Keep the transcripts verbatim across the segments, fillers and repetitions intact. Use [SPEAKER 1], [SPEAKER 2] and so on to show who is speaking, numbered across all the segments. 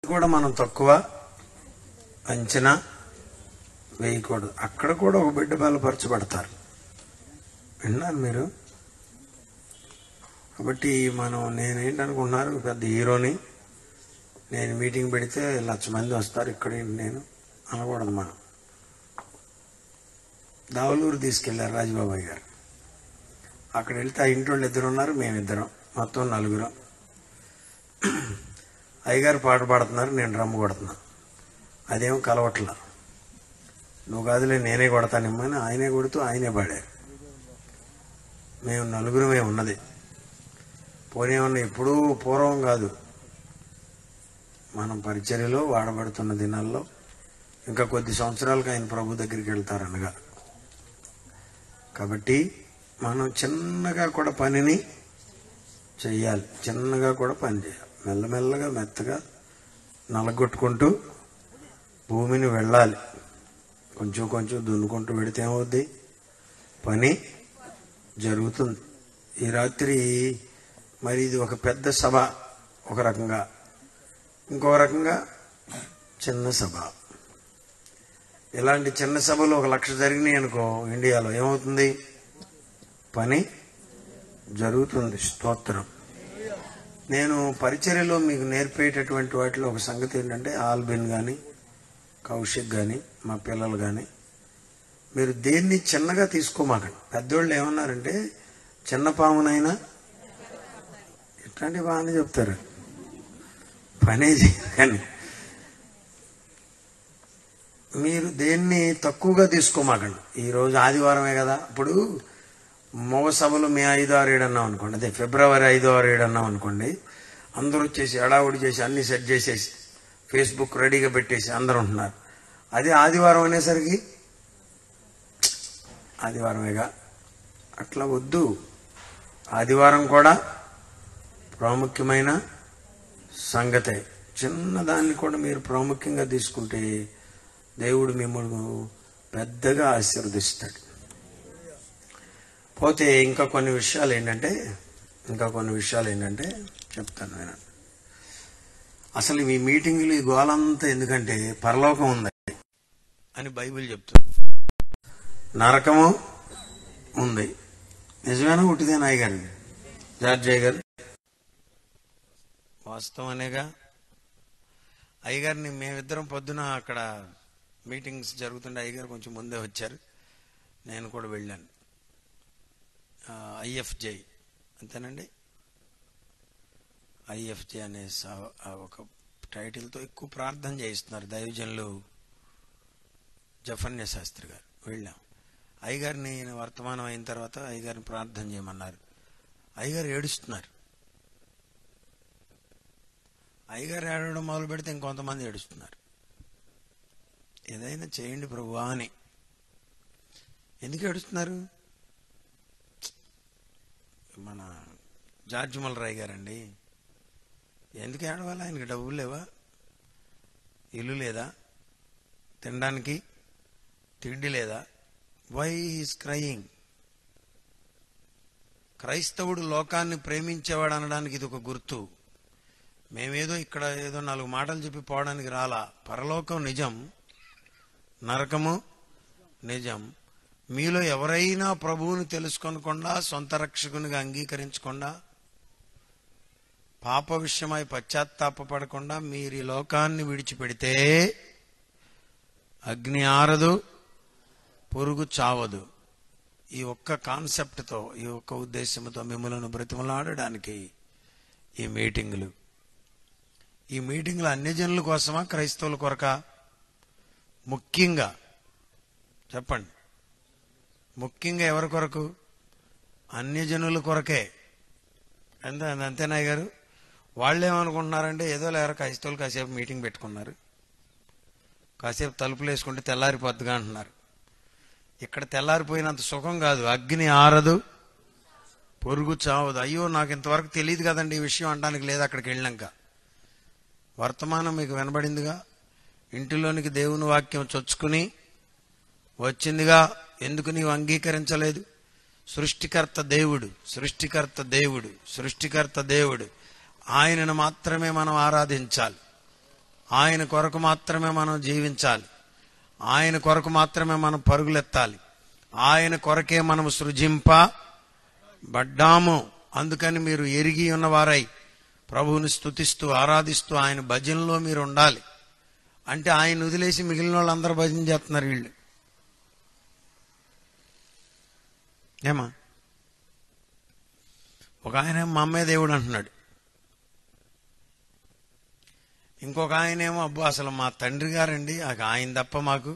[SPEAKER 1] కూడా మనం తక్కువ అంచనా వేయకూడదు. అక్కడ కూడా ఒక బిడ్డ బలపరచబడతారు. విన్నారు మీరు? కాబట్టి మనం నేనేంటనుకుంటున్నారు, పెద్ద హీరోని, నేను మీటింగ్ పెడితే లక్ష మంది వస్తారు, ఇక్కడ నేను అనకూడదు. మనం దావలూరు తీసుకెళ్లారు రాజబాబాయ్ గారు. అక్కడ వెళ్తే ఆ ఇంటి వాళ్ళు ఇద్దరు ఉన్నారు, మేమిద్దరం, మొత్తం నలుగురం. అయ్యగారు పాట పాడుతున్నారు, నేను డ్రమ్ కొడుతున్నా. అదేమో కలవట్లా. నువ్వు కాదులే నేనే కొడతానిమ్మని ఆయనే కొడుతూ ఆయనే పాడారు. మేము నలుగురమే ఉన్నది. పోనేమన్నా ఎప్పుడూ పూర్వం కాదు, మనం పరిచర్యలో వాడబడుతున్న దినాల్లో ఇంకా కొద్ది సంవత్సరాలకు ఆయన ప్రభు దగ్గరికి వెళ్తారనగా. కాబట్టి మనం చిన్నగా కూడా పనిని చెయ్యాలి, చిన్నగా కూడా పని చేయాలి. మెల్లమెల్లగా మెత్తగా నలగొట్టుకుంటూ భూమిని వెళ్ళాలి. కొంచెం కొంచెం దున్నుకుంటూ వెడితే ఏమవుద్ది, పని జరుగుతుంది. ఈ రాత్రి మరి ఇది ఒక పెద్ద సభ ఒక రకంగా, ఇంకో రకంగా చిన్న సభ. ఇలాంటి చిన్న సభలు ఒక లక్ష జరిగినాయి అనుకో ఇండియాలో, ఏమవుతుంది, పని జరుగుతుంది. స్తోత్రం. నేను పరిచర్యలో మీకు నేర్పేటటువంటి వాటిలో ఒక సంగతి ఏంటంటే, ఆల్బిన్ కానీ కౌశిక్ కానీ మా పిల్లలు కానీ, మీరు దేన్ని చిన్నగా తీసుకోమాకండి. పెద్దోళ్ళు ఏమన్నారంటే, చిన్న పామునైనా ఇట్లాంటి బాగానే చెప్తారు, పనే చేయని. మీరు దేన్ని తక్కువగా తీసుకోమాకండి. ఈరోజు ఆదివారమే కదా, ఇప్పుడు మగ సభలు మే ఐదు ఆరు ఏడు అన్నాం అనుకోండి, అదే ఫిబ్రవరి ఐదు ఆరు ఏడు అన్నాం అనుకోండి, అందరూ వచ్చేసి హడావుడి చేసి అన్ని సెట్ చేసేసి ఫేస్బుక్ రెడీగా పెట్టేసి అందరూ ఉంటున్నారు. అదే ఆదివారం అనేసరికి ఆదివారమేగా, అట్లా వద్దు. ఆదివారం కూడా ప్రాముఖ్యమైన సంగతే. చిన్నదాన్ని కూడా మీరు ప్రాముఖ్యంగా తీసుకుంటే దేవుడు మిమ్మల్ని పెద్దగా ఆశీర్వదిస్తాడు. పోతే ఇంకా కొన్ని విషయాలు ఏంటంటే ఇంకా కొన్ని విషయాలు ఏంటంటే చెప్తాను నేను. అసలు ఈ మీటింగులు ఈ గోలంతా ఎందుకంటే, పరలోకం ఉంది అని బైబిల్ చెప్తుంది, నరకము ఉంది. నిజమేనా ఉట్టిదే నాయ్ గారు, జార్జయ్య గారు? వాస్తవం అనేగా. అయ్యగారిని మేమిద్దరం పొద్దున అక్కడ మీటింగ్స్ జరుగుతుండే, అయ్యగారు కొంచెం ముందే వచ్చారు, నేను కూడా వెళ్ళాను. ఐఎఫ్జే అంతేనండి, ఐఎఫ్జే అనే ఒక టైటిల్తో ఎక్కువ ప్రార్థన చేయిస్తున్నారు దైవజనులు జఫన్య శాస్త్రి గారు. వెళ్ళాం. అయ్యగారిని వర్తమానం అయిన తర్వాత అయ్యగారిని ప్రార్థన చేయమన్నారు. అయ్యగారు ఏడుస్తున్నారు. అయ్యగారు ఏడవడం మొదలు పెడితే ఇంకొంతమంది ఏడుస్తున్నారు. ఏదైనా చేయండి ప్రభువా అని. ఎందుకు ఏడుస్తున్నారు? మన జార్జ్ మల్రాయ్ గారండి, ఎందుకు ఏడవాలి? ఆయనకి డబ్బులు లేవా? ఇల్లు లేదా? తినడానికి తిండి లేదా? Why is crying? క్రైస్తవుడు లోకాన్ని ప్రేమించేవాడు అనడానికి ఇది ఒక గుర్తు. మేమేదో ఇక్కడ ఏదో నాలుగు మాటలు చెప్పి పోవడానికి రాలా. పరలోకం నిజం, నరకము నిజం. మీలో ఎవరైనా ప్రభువుని తెలుసుకొనకుండా, సొంత రక్షకునిగా అంగీకరించకుండా, పాప విషయమై పశ్చాత్తాపపడకుండా మీరు ఈ లోకాన్ని విడిచిపెడితే అగ్ని ఆరదు, పురుగు చావదు. ఈ ఒక్క కాన్సెప్ట్తో, ఈ ఒక్క ఉద్దేశంతో మిమ్మల్ని బ్రతిమలాడడానికి ఈ మీటింగులు. ఈ మీటింగులు అన్యజనుల కోసమా, క్రైస్తవుల కొరకా? ముఖ్యంగా చెప్పండి, ముఖ్యంగా ఎవరి కొరకు? అన్యజనుల కొరకే. అంతే అంతేనాయ్ గారు? వాళ్ళు ఏమనుకుంటున్నారంటే, ఏదో లేరా క్రైస్తవులు కాసేపు మీటింగ్ పెట్టుకున్నారు, కాసేపు తలుపులు వేసుకుంటే తెల్లారిపోద్దుగా అంటున్నారు. ఇక్కడ తెల్లారిపోయినంత సుఖం కాదు. అగ్ని ఆరదు, పొరుగు చావదు. అయ్యో నాకు ఇంతవరకు తెలియదు కదండి ఈ విషయం అనడానికి లేదు. అక్కడికి వెళ్ళాక వర్తమానం మీకు వినబడిందిగా, ఇంటిలోనికి దేవుని వాక్యం చొచ్చుకుని వచ్చిందిగా. ఎందుకు నీవు అంగీకరించలేదు? సృష్టికర్త దేవుడు, సృష్టికర్త దేవుడు, సృష్టికర్త దేవుడు. ఆయనను మాత్రమే మనం ఆరాధించాలి, ఆయన కొరకు మాత్రమే మనం జీవించాలి. ఆయన కొరకు మాత్రమే మనం పరుగులెత్తాలి. ఆయన కొరకే మనం సృజింపబడ్డాము. అందుకని మీరు ఎరిగి ఉన్నవారై ప్రభువుని స్తుతిస్తూ ఆరాధిస్తూ ఆయన భజనలో మీరు ఉండాలి. అంటే ఆయన వదిలేసి మిగిలిన వాళ్ళు అందరూ భజన చేస్తున్నారు. వీళ్ళు ఏమా ఒక ఆయన మా అమ్మే దేవుడు అంటున్నాడు, ఇంకొక ఆయనేమో అబ్బో అసలు మా తండ్రి గారండి ఆయన తప్ప మాకు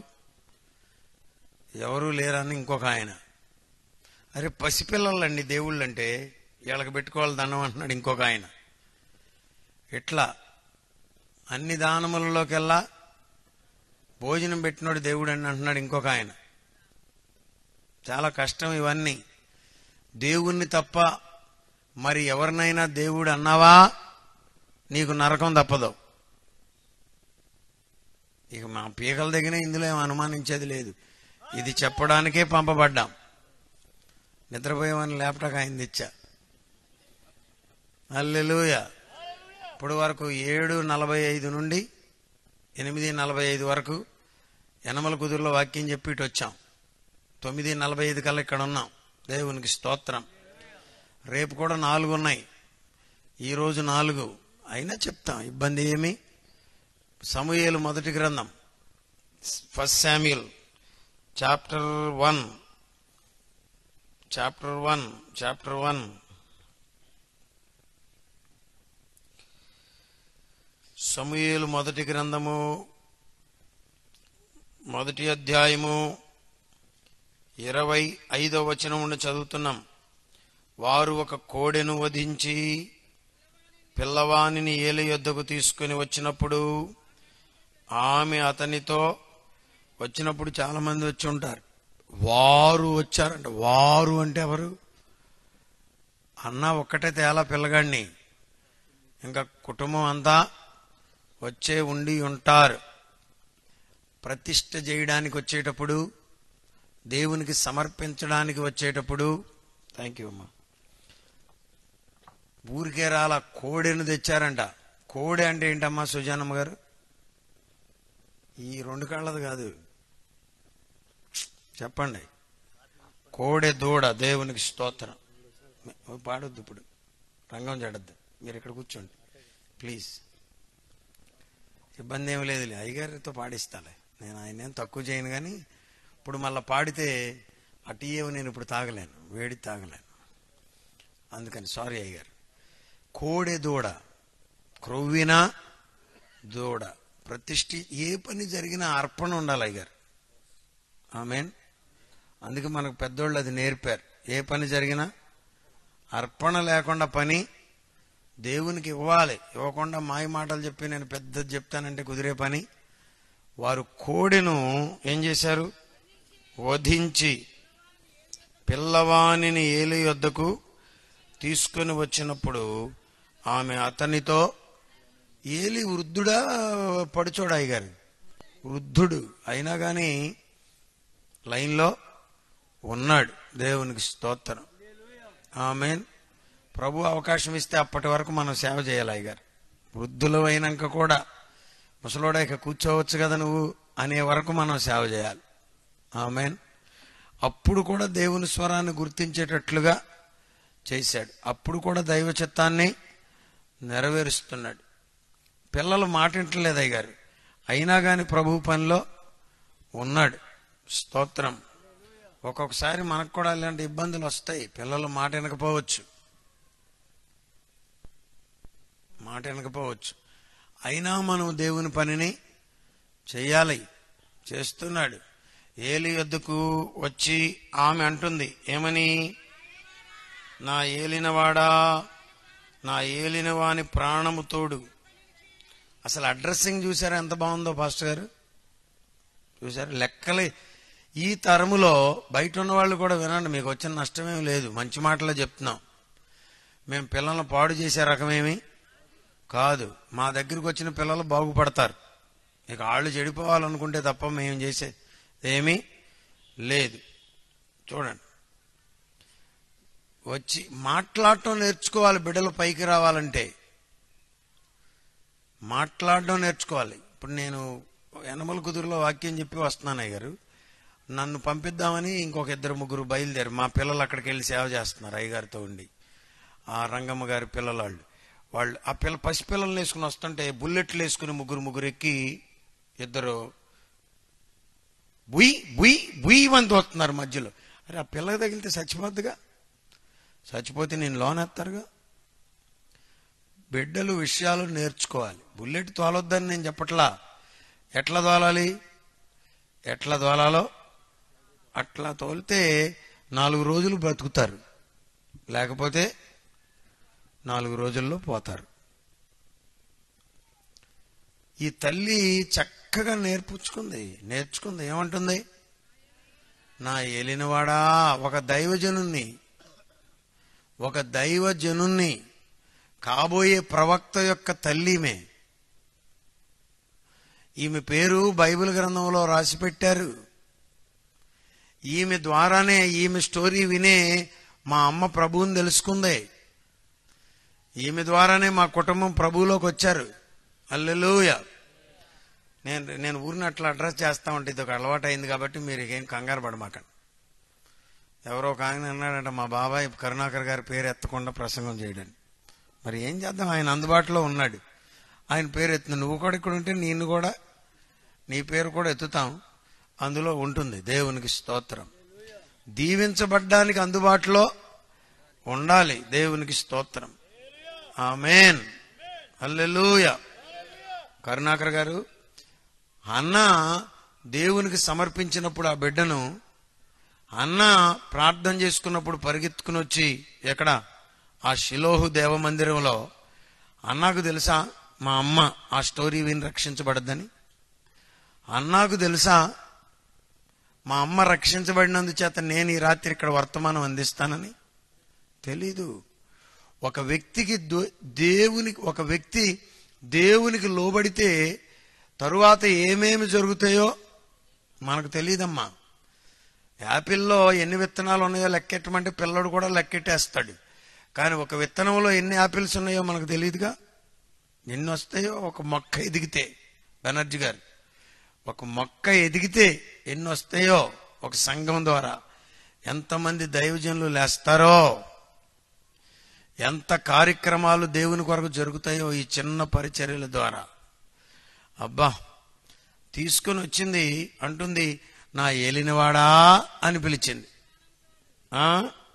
[SPEAKER 1] ఎవరూ లేరని ఇంకొక ఆయన. అరే పసిపిల్లలండి దేవుళ్ళు అంటే వీళ్ళకి పెట్టుకోవాలి దండం అంటున్నాడు ఇంకొక ఆయన. ఇట్లా అన్ని దానములలోకెల్లా భోజనం పెట్టినోడు దేవుడు అని అంటున్నాడు ఇంకొక ఆయన. చాలా కష్టం ఇవన్నీ. దేవుణ్ణి తప్ప మరి ఎవరినైనా దేవుడు అన్నావా నీకు నరకం తప్పదు. ఇక మా పీకల దగ్గర ఇందులో ఏం అనుమానించేది లేదు. ఇది చెప్పడానికే పంపబడ్డాం. నిద్రపోయేవాడిని లేపటాక ఆయన తెచ్చా. హల్లెలూయా. ఇప్పుడు వరకు ఏడు నలభై ఐదు నుండి ఎనిమిది నలభై ఐదు వరకు యనమల కుదురులో వాక్యం చెప్పి ఇటు వచ్చాం. తొమ్మిది నలభై ఐదు కల్లా ఇక్కడ ఉన్నాం. దేవునికి స్తోత్రం. రేపు కూడా నాలుగు ఉన్నాయి, ఈరోజు నాలుగు అయినా చెప్తాం, ఇబ్బంది ఏమి. సమూయేలు మొదటి గ్రంథం first Samuel chapter one chapter one chapter one సమూయేలు మొదటి గ్రంథము మొదటి అధ్యాయము ఇరవై ఐదో వచనం నుండి చదువుతున్నాం. వారు ఒక కోడెను వధించి పిల్లవానిని ఏలి యొద్దకు తీసుకుని వచ్చినప్పుడు ఆమె అతనితో వచ్చినప్పుడు చాలా మంది వచ్చి ఉంటారు. వారు వచ్చారంట. వారు అంటే ఎవరు? అన్న ఒక్కటే తేలా పిల్లగాడిని, ఇంకా కుటుంబం అంతా వచ్చే ఉండి ఉంటారు. ప్రతిష్ఠ చేయడానికి వచ్చేటప్పుడు, దేవునికి సమర్పించడానికి వచ్చేటప్పుడు, థ్యాంక్ యూ అమ్మా, ఊరికే రాలా కోడెను తెచ్చారంట. కోడె అంటే ఏంటమ్మా సుజానమ్మ గారు? ఈ రెండు కాళ్ళది కాదు, చెప్పండి. కోడె దూడ. దేవునికి స్తోత్రం. పాడొద్దు ఇప్పుడు, రంగం చెడద్దు. మీరు ఇక్కడ కూర్చోండి ప్లీజ్. ఇబ్బంది ఏమి లేదులే, అయ్యగారితో పాడిస్తాలే. నేను ఆయన ఏం తక్కువ చేయను, కానీ ఇప్పుడు మళ్ళీ పాడితే అటు ఏమో నేను ఇప్పుడు తాగలేను, వేడి తాగలేను. అందుకని సారీ అయ్యగారు. కోడె దూడ, క్రొవ్విన దూడ. ప్రతిష్ఠి ఏ పని జరిగినా అర్పణ ఉండాలి అయ్యగారు. ఆమేన్. అందుకే మనకు పెద్దోళ్ళు అది నేర్పారు. ఏ పని జరిగినా అర్పణ లేకుండా పని దేవునికి ఇవ్వాలి. ఇవ్వకుండా మాయ మాటలు చెప్పి నేను పెద్దది చెప్తానంటే కుదిరే పని. వారు కోడెను ఏం చేశారు? వధించి పిల్లవానిని ఏలి యొద్దకు తీసుకుని వచ్చినప్పుడు ఆమె అతనితో, ఏలి వృద్ధుడా పడుచోడా అయ్యగారు? వృద్ధుడు అయినా కానీ లైన్లో ఉన్నాడు. దేవునికి స్తోత్రం. ఆమేన్. ప్రభు అవకాశం ఇస్తే అప్పటి వరకు మనం సేవ చేయాలి అయ్యగారు. వృద్ధులు అయినాక కూడా ముసలోడా ఇక కూర్చోవచ్చు కదా నువ్వు అనే వరకు మనం సేవ చేయాలి. ఆమేన్. అప్పుడు కూడా దేవుని స్వరాన్ని గుర్తించేటట్లుగా చేశాడు. అప్పుడు కూడా దైవ చిత్తాన్ని నెరవేరుస్తున్నాడు. పిల్లలు మాటింటలేదు అయ్యగారు, అయినా కానీ ప్రభు పనిలో ఉన్నాడు. స్తోత్రం. ఒక్కొక్కసారి మనకు కూడా ఇలాంటి ఇబ్బందులు వస్తాయి. పిల్లలు మాట వినకపోవచ్చు మాట వినకపోవచ్చు అయినా మనం దేవుని పనిని చెయ్యాలి. చేస్తున్నాడు. ఏలి యొద్దకు వచ్చి ఆమె అంటుంది, ఏమని? నా ఏలినవాడా, నా ఏలిన వాని ప్రాణము తోడు. అసలు అడ్రస్సింగ్ చూసారా ఎంత బాగుందో పాస్టర్ గారు? చూసారు లెక్కలే. ఈ తరములో బయట ఉన్న వాళ్ళు కూడా వినండి, మీకు వచ్చిన నష్టమేమి లేదు. మంచి మాటలే చెప్తున్నాం. మేము పిల్లలను పాడు చేసే రకమేమి కాదు. మా దగ్గరికి వచ్చిన పిల్లలు బాగుపడతారు. ఇక వాళ్ళు చెడిపోవాలనుకుంటే తప్ప మేము చేసే ఏమీ లేదు. చూడండి, వచ్చి మాట్లాడటం నేర్చుకోవాలి. బిడ్డలు పైకి రావాలంటే మాట్లాడడం నేర్చుకోవాలి. ఇప్పుడు నేను యనమల కుదురులో వాక్యం చెప్పి వస్తున్నాను అయ్యగారు, నన్ను పంపిద్దామని ఇంకొక ఇద్దరు ముగ్గురు బయలుదేరు. మా పిల్లలు అక్కడికి వెళ్ళి సేవ చేస్తున్నారు అయ్యగారితో ఉండి, ఆ రంగమ్మ గారి పిల్లల వాళ్ళు వాళ్ళు ఆ పిల్ల పసిపిల్లల్ని వేసుకుని వస్తుంటే బుల్లెట్లు వేసుకుని ముగ్గురు ముగ్గురు ఎక్కి ఇద్దరు బుయ్ బుయ్ బుయ్ అని తోస్తున్నారు మధ్యలో. అరే ఆ పిల్లకి తగిలితే చచ్చిపోద్దుగా, చచ్చిపోతే నేను లోనేస్తారుగా. బిడ్డలు విషయాలు నేర్చుకోవాలి. బుల్లెట్ తోలొద్దని నేను చెప్పట్లా, ఎట్లా తోలాలి, ఎట్లా తోలాలో అట్లా తోలితే నాలుగు రోజులు బ్రతుకుతారు, లేకపోతే నాలుగు రోజుల్లో పోతారు. ఈ తల్లి చక్కగా నేర్పుచ్చుకుంది, నేర్చుకుంది. ఏమంటుంది? నా ఏలినవాడా, ఒక దైవజనుణ్ణి ఒక దైవజనుణ్ణి కాబోయే ప్రవక్త యొక్క తల్లిమే. ఈమె పేరు బైబిల్ గ్రంథంలో రాసి పెట్టారు. ఈమె ద్వారానే, ఈమె స్టోరీ వినే మా అమ్మ ప్రభువుని తెలుసుకుంది. ఈమె ద్వారానే మా కుటుంబం ప్రభువులోకి వచ్చారు. హల్లెలూయా. నేను నేను ఊరిని అట్లా అడ్రస్ చేస్తా ఉంటే ఇది ఒక అలవాటు అయింది కాబట్టి మీరు ఏం కంగారు పడమాకండి. ఎవరో ఒక ఆయన అన్నాడంట, మా బాబాయ్ కరుణాకర్ గారి పేరు ఎత్తకుండా ప్రసంగం చేయడానికి. మరి ఏం చేద్దాం, ఆయన అందుబాటులో ఉన్నాడు, ఆయన పేరు ఎత్తు. నువ్వు కూడా ఇక్కడ ఉంటే నేను కూడా నీ పేరు కూడా ఎత్తుతాం, అందులో ఉంటుంది. దేవునికి స్తోత్రం. దీవించబడ్డానికి అందుబాటులో ఉండాలి. దేవునికి స్తోత్రం. ఆమేన్. హల్లెలూయా. కరుణాకర్ గారు అన్న దేవునికి సమర్పించినప్పుడు ఆ బిడ్డను అన్న ప్రార్థన చేసుకున్నప్పుడు పరిగెత్తుకుని వచ్చి ఎక్కడ ఆ షిలోహు దేవమందిరంలో, అన్నాకు తెలుసా మా అమ్మ ఆ స్టోరీ విని రక్షించబడద్దని? అన్నాకు తెలుసా మా అమ్మ రక్షించబడినందుచేత నేను ఈ రాత్రి ఇక్కడ వర్తమానం అందిస్తానని? తెలీదు. ఒక వ్యక్తికి దేవునికి ఒక వ్యక్తి దేవునికి లోబడితే తరువాత ఏమేమి జరుగుతాయో మనకు తెలియదమ్మా. యాపిల్లో ఎన్ని విత్తనాలు ఉన్నాయో లెక్కెట్టమంటే పిల్లడు కూడా లెక్కెట్టేస్తాడు. కానీ ఒక విత్తనంలో ఎన్ని యాపిల్స్ ఉన్నాయో మనకు తెలియదుగా. ఎన్ని వస్తాయో ఒక మొక్క ఎదిగితే, బెనర్జీ గారు, ఒక మొక్క ఎదిగితే ఎన్ని వస్తాయో ఒక సంఘం ద్వారా ఎంతమంది దైవజనులు లేస్తారో, ఎంత కార్యక్రమాలు దేవుని కొరకు జరుగుతాయో ఈ చిన్న పరిచర్యల ద్వారా. అబ్బా, తీసుకుని వచ్చింది అంటుంది, నా ఏలినవాడా అని పిలిచింది. ఆ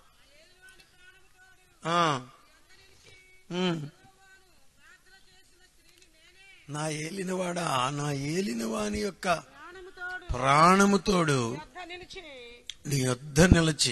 [SPEAKER 1] నా ఏలినవాడా, నా ఏలినవాని యొక్క ప్రాణముతోడు నీ యొద్ద నిలిచి.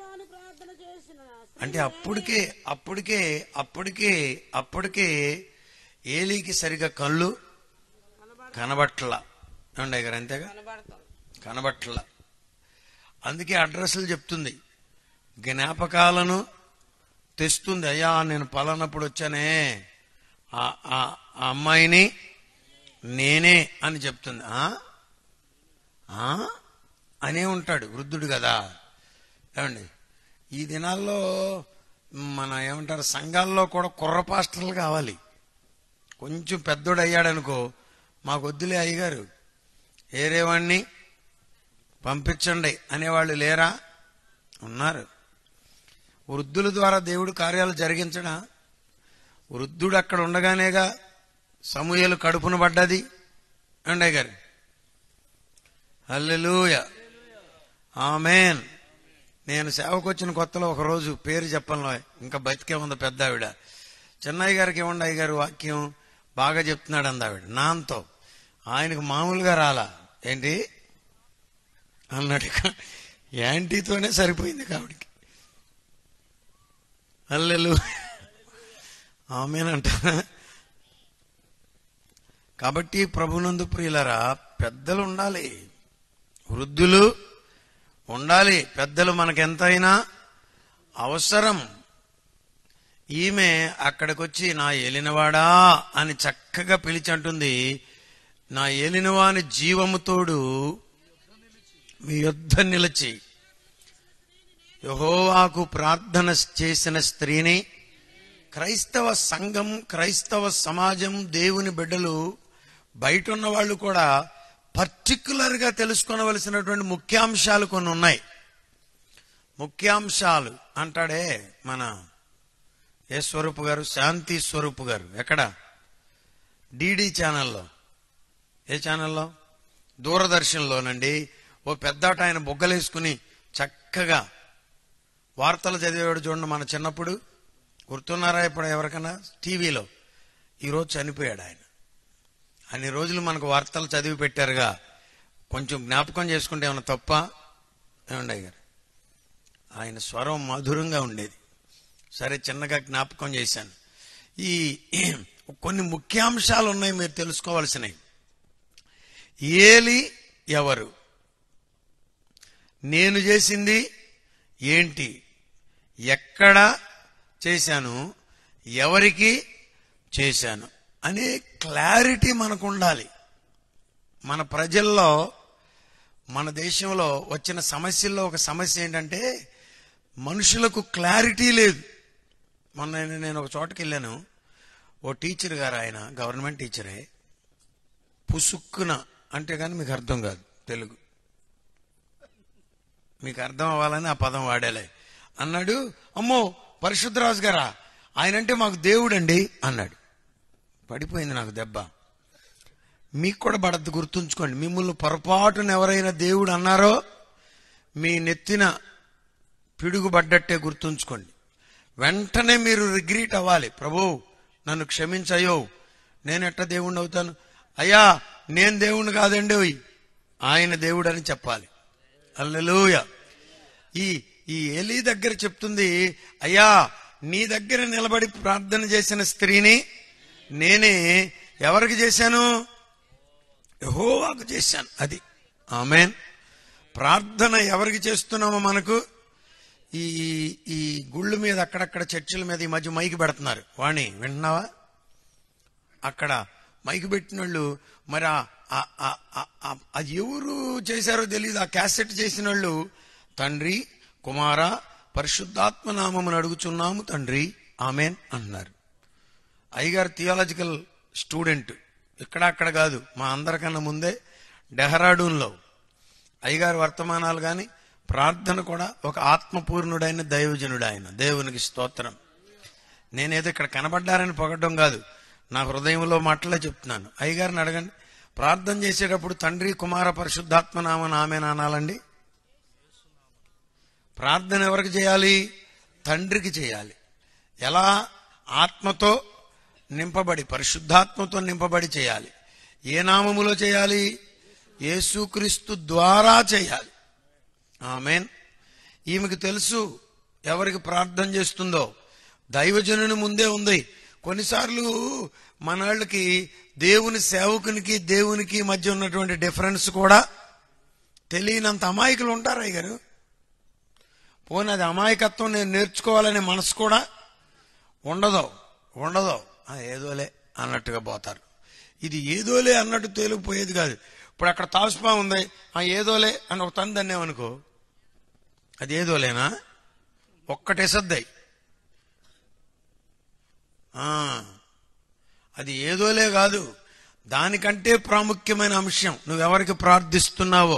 [SPEAKER 1] అంటే అప్పటికే అప్పటికే అప్పటికే అప్పటికే ఏలీకి సరిగా కళ్ళు కనబట్ల. ఏమండే గారు, అంతేగా, కనబట్ల. అందుకే అడ్రస్లు చెప్తుంది, జ్ఞాపకాలను తెస్తుంది. అయ్యా నేను పలానప్పుడు వచ్చానే, ఆ అమ్మాయిని నేనే అని చెప్తుంది. అనే ఉంటాడు, వృద్ధుడు కదా. ఏమండి, ఈ దినాల్లో మన ఏమంటారు సంఘాల్లో కూడా కుర్ర పాస్టర్లు కావాలి. కొంచెం పెద్దోడు అయ్యాడనుకో, మాకు వద్దులే అయ్యగారు, ఏరేవాణ్ణి పంపించండి అనేవాళ్ళు లేరా? ఉన్నారు. వృద్ధుల ద్వారా దేవుడు కార్యాలు జరిగించడా? వృద్ధుడు అక్కడ ఉండగానేగా సమూయేలు కడుపున పడ్డది. అండయ్య గారు, హల్లెలూయా, ఆమేన్. నేను సేవకు వచ్చిన కొత్తలో ఒకరోజు పేరు చెప్పంలో ఇంకా బతికే ఉంది పెద్ద ఆవిడ, చెన్నయ్య గారికి ఇవ్వండి అయ్య గారు వాక్యం బాగా చెప్తున్నాడు అంది ఆవిడ నాన్నతో. ఆయనకు మామూలుగా రాలా, ఏంటి అన్నాడు. యాంటీతోనే సరిపోయింది ఆవిడికి. హల్లెలూయా, ఆమేనంట. కాబట్టి ప్రభునందు ప్రియులరా, పెద్దలు ఉండాలి, వృద్ధులు ఉండాలి. పెద్దలు మనకెంతైనా అవసరం. ఈమె అక్కడికొచ్చి నా ఏలినవాడా అని చక్కగా పిలిచంటుంది, నా ఏలినవాని జీవముతోడు మీ యొద్ద నిలిచి యెహోవాకు ప్రార్థన చేసిన స్త్రీని క్రైస్తవ సంఘం, క్రైస్తవ సమాజం, దేవుని బిడ్డలు, బయట ఉన్న వాళ్ళు కూడా పర్టికులర్ గా తెలుసుకోవలసినటువంటి ముఖ్యాంశాలు కొన్ని ఉన్నాయి. ముఖ్యాంశాలు అంటాడే మన ఏ స్వరూపు గారు, శాంతి స్వరూపు గారు. ఎక్కడ? డిడి ఛానల్లో. ఏ ఛానల్లో? దూరదర్శన్లోనండి. ఓ పెద్దాట ఆయన బొగ్గలేసుకుని చక్కగా వార్తలు చదివాడు చూడండి. మన చిన్నప్పుడు గుర్తున్నారా ఇప్పుడు ఎవరికన్నా? టీవీలో. ఈరోజు చనిపోయాడు ఆయన. అన్ని రోజులు మనకు వార్తలు చదివి పెట్టారుగా, కొంచెం జ్ఞాపకం చేసుకుంటే ఏమన్నా తప్ప? ఏమండి గారు, ఆయన స్వరం మధురంగా ఉండేది. సరే, చిన్నగా జ్ఞాపకం చేశాను. ఈ కొన్ని ముఖ్యాంశాలు ఉన్నాయి మీరు తెలుసుకోవాల్సినవి. ఏలి ఎవరు? నేను చేసింది ఏంటి? ఎక్కడ చేశాను? ఎవరికి చేశాను అనే క్లారిటీ మనకు ఉండాలి. మన ప్రజల్లో, మన దేశంలో వచ్చిన సమస్యల్లో ఒక సమస్య ఏంటంటే మనుషులకు క్లారిటీ లేదు. మొన్న నేను ఒక చోటకి వెళ్ళాను. ఓ టీచర్ గారు, ఆయన గవర్నమెంట్ టీచరే, పుసుక్కున అంటే కానీ మీకు అర్థం కాదు తెలుగు, మీకు అర్థం అవ్వాలని ఆ పదం వాడేలే, అన్నాడు. అమ్మో పరిశుద్ధరాజు గారా, ఆయనంటే మాకు దేవుడండి అన్నాడు. పడిపోయింది నాకు దెబ్బ. మీకు కూడా పడద్దు, గుర్తుంచుకోండి. మిమ్మల్ని పొరపాటున ఎవరైనా దేవుడు అన్నారో మీ నెత్తిన పిడుగుపడ్డట్టే గుర్తుంచుకోండి. వెంటనే మీరు రిగ్రీట్ అవ్వాలి. ప్రభు నన్ను క్షమించయ్యో, నేను ఎట్లా దేవుణ్ణి అవుతాను? అయ్యా నేను దేవుణ్ణి కాదండి, ఆయన దేవుడు అని చెప్పాలి. హల్లెలూయా. ఈ ఈ ఏలీ దగ్గర చెప్తుంది, అయ్యా నీ దగ్గర నిలబడి ప్రార్థన చేసిన స్త్రీని నేనే ఎవరికి చేశాను? యెహోవాకు చేశాను. అది ఆమేన్. ప్రార్థన ఎవరికి చేస్తున్నామో మనకు ఈ ఈ గుళ్ళు మీద, అక్కడక్కడ చర్చిల మీద ఈ మధ్య మైకి పెడుతున్నారు. వాణి వింటున్నావా? అక్కడ మైకి పెట్టిన వాళ్ళు మరి అది ఎవరు చేశారో తెలియదు. ఆ క్యాసెట్ చేసిన వాళ్ళు, తండ్రి కుమార పరిశుద్ధాత్మ నామమును అడుగుచున్నాము తండ్రి ఆమెన్ అంటున్నారు. అయ్యగారు థియాలజికల్ స్టూడెంట్. ఇక్కడ అక్కడ కాదు, మా అందరికన్నా ముందే డెహ్రాడూన్లో. అయ్యగారు వర్తమానాలు కానీ ప్రార్థన కూడా ఒక ఆత్మపూర్ణుడైన దైవజనుడు ఆయన. దేవునికి స్తోత్రం. నేనేదో ఇక్కడ కనబడ్డారని పొగడ్డం కాదు, నా హృదయంలో మాటలే చెప్తున్నాను. అయ్యగారిని అడగండి, ప్రార్థన చేసేటప్పుడు తండ్రి కుమార పరిశుద్ధాత్మ నామన ఆమెన్ అనాలండి. ప్రార్థన ఎవరికి చేయాలి? తండ్రికి చేయాలి. ఎలా? ఆత్మతో నింపబడి, పరిశుద్ధాత్మతో నింపబడి చేయాలి. ఏ నామములో చేయాలి? యేసుక్రీస్తు ద్వారా చేయాలి. ఆమేన్. ఈమెకు తెలుసు ఎవరికి ప్రార్థన చేస్తుందో. దైవజనుని ముందే ఉంది. కొన్నిసార్లు మన వాళ్ళకి దేవుని సేవకునికి దేవునికి మధ్య ఉన్నటువంటి డిఫరెన్స్ కూడా తెలియనంత అమాయకులు ఉంటారు. అయ్య గారు పోనీ అది అమాయకత్వం, నేను నేర్చుకోవాలనే మనసు కూడా ఉండదు ఉండదు ఏదోలే అన్నట్టుగా పోతారు. ఇది ఏదోలే అన్నట్టు తేలిపోయేది కాదు. ఇప్పుడు అక్కడ తాసుపా ఉంది, ఆ ఏదోలే అని ఒక తను దన్నేమనుకో, అది ఏదోలేనా? ఒక్కటేసద్దాయి. అది ఏదోలే కాదు, దానికంటే ప్రాముఖ్యమైన అంశం నువ్వెవరికి ప్రార్థిస్తున్నావో,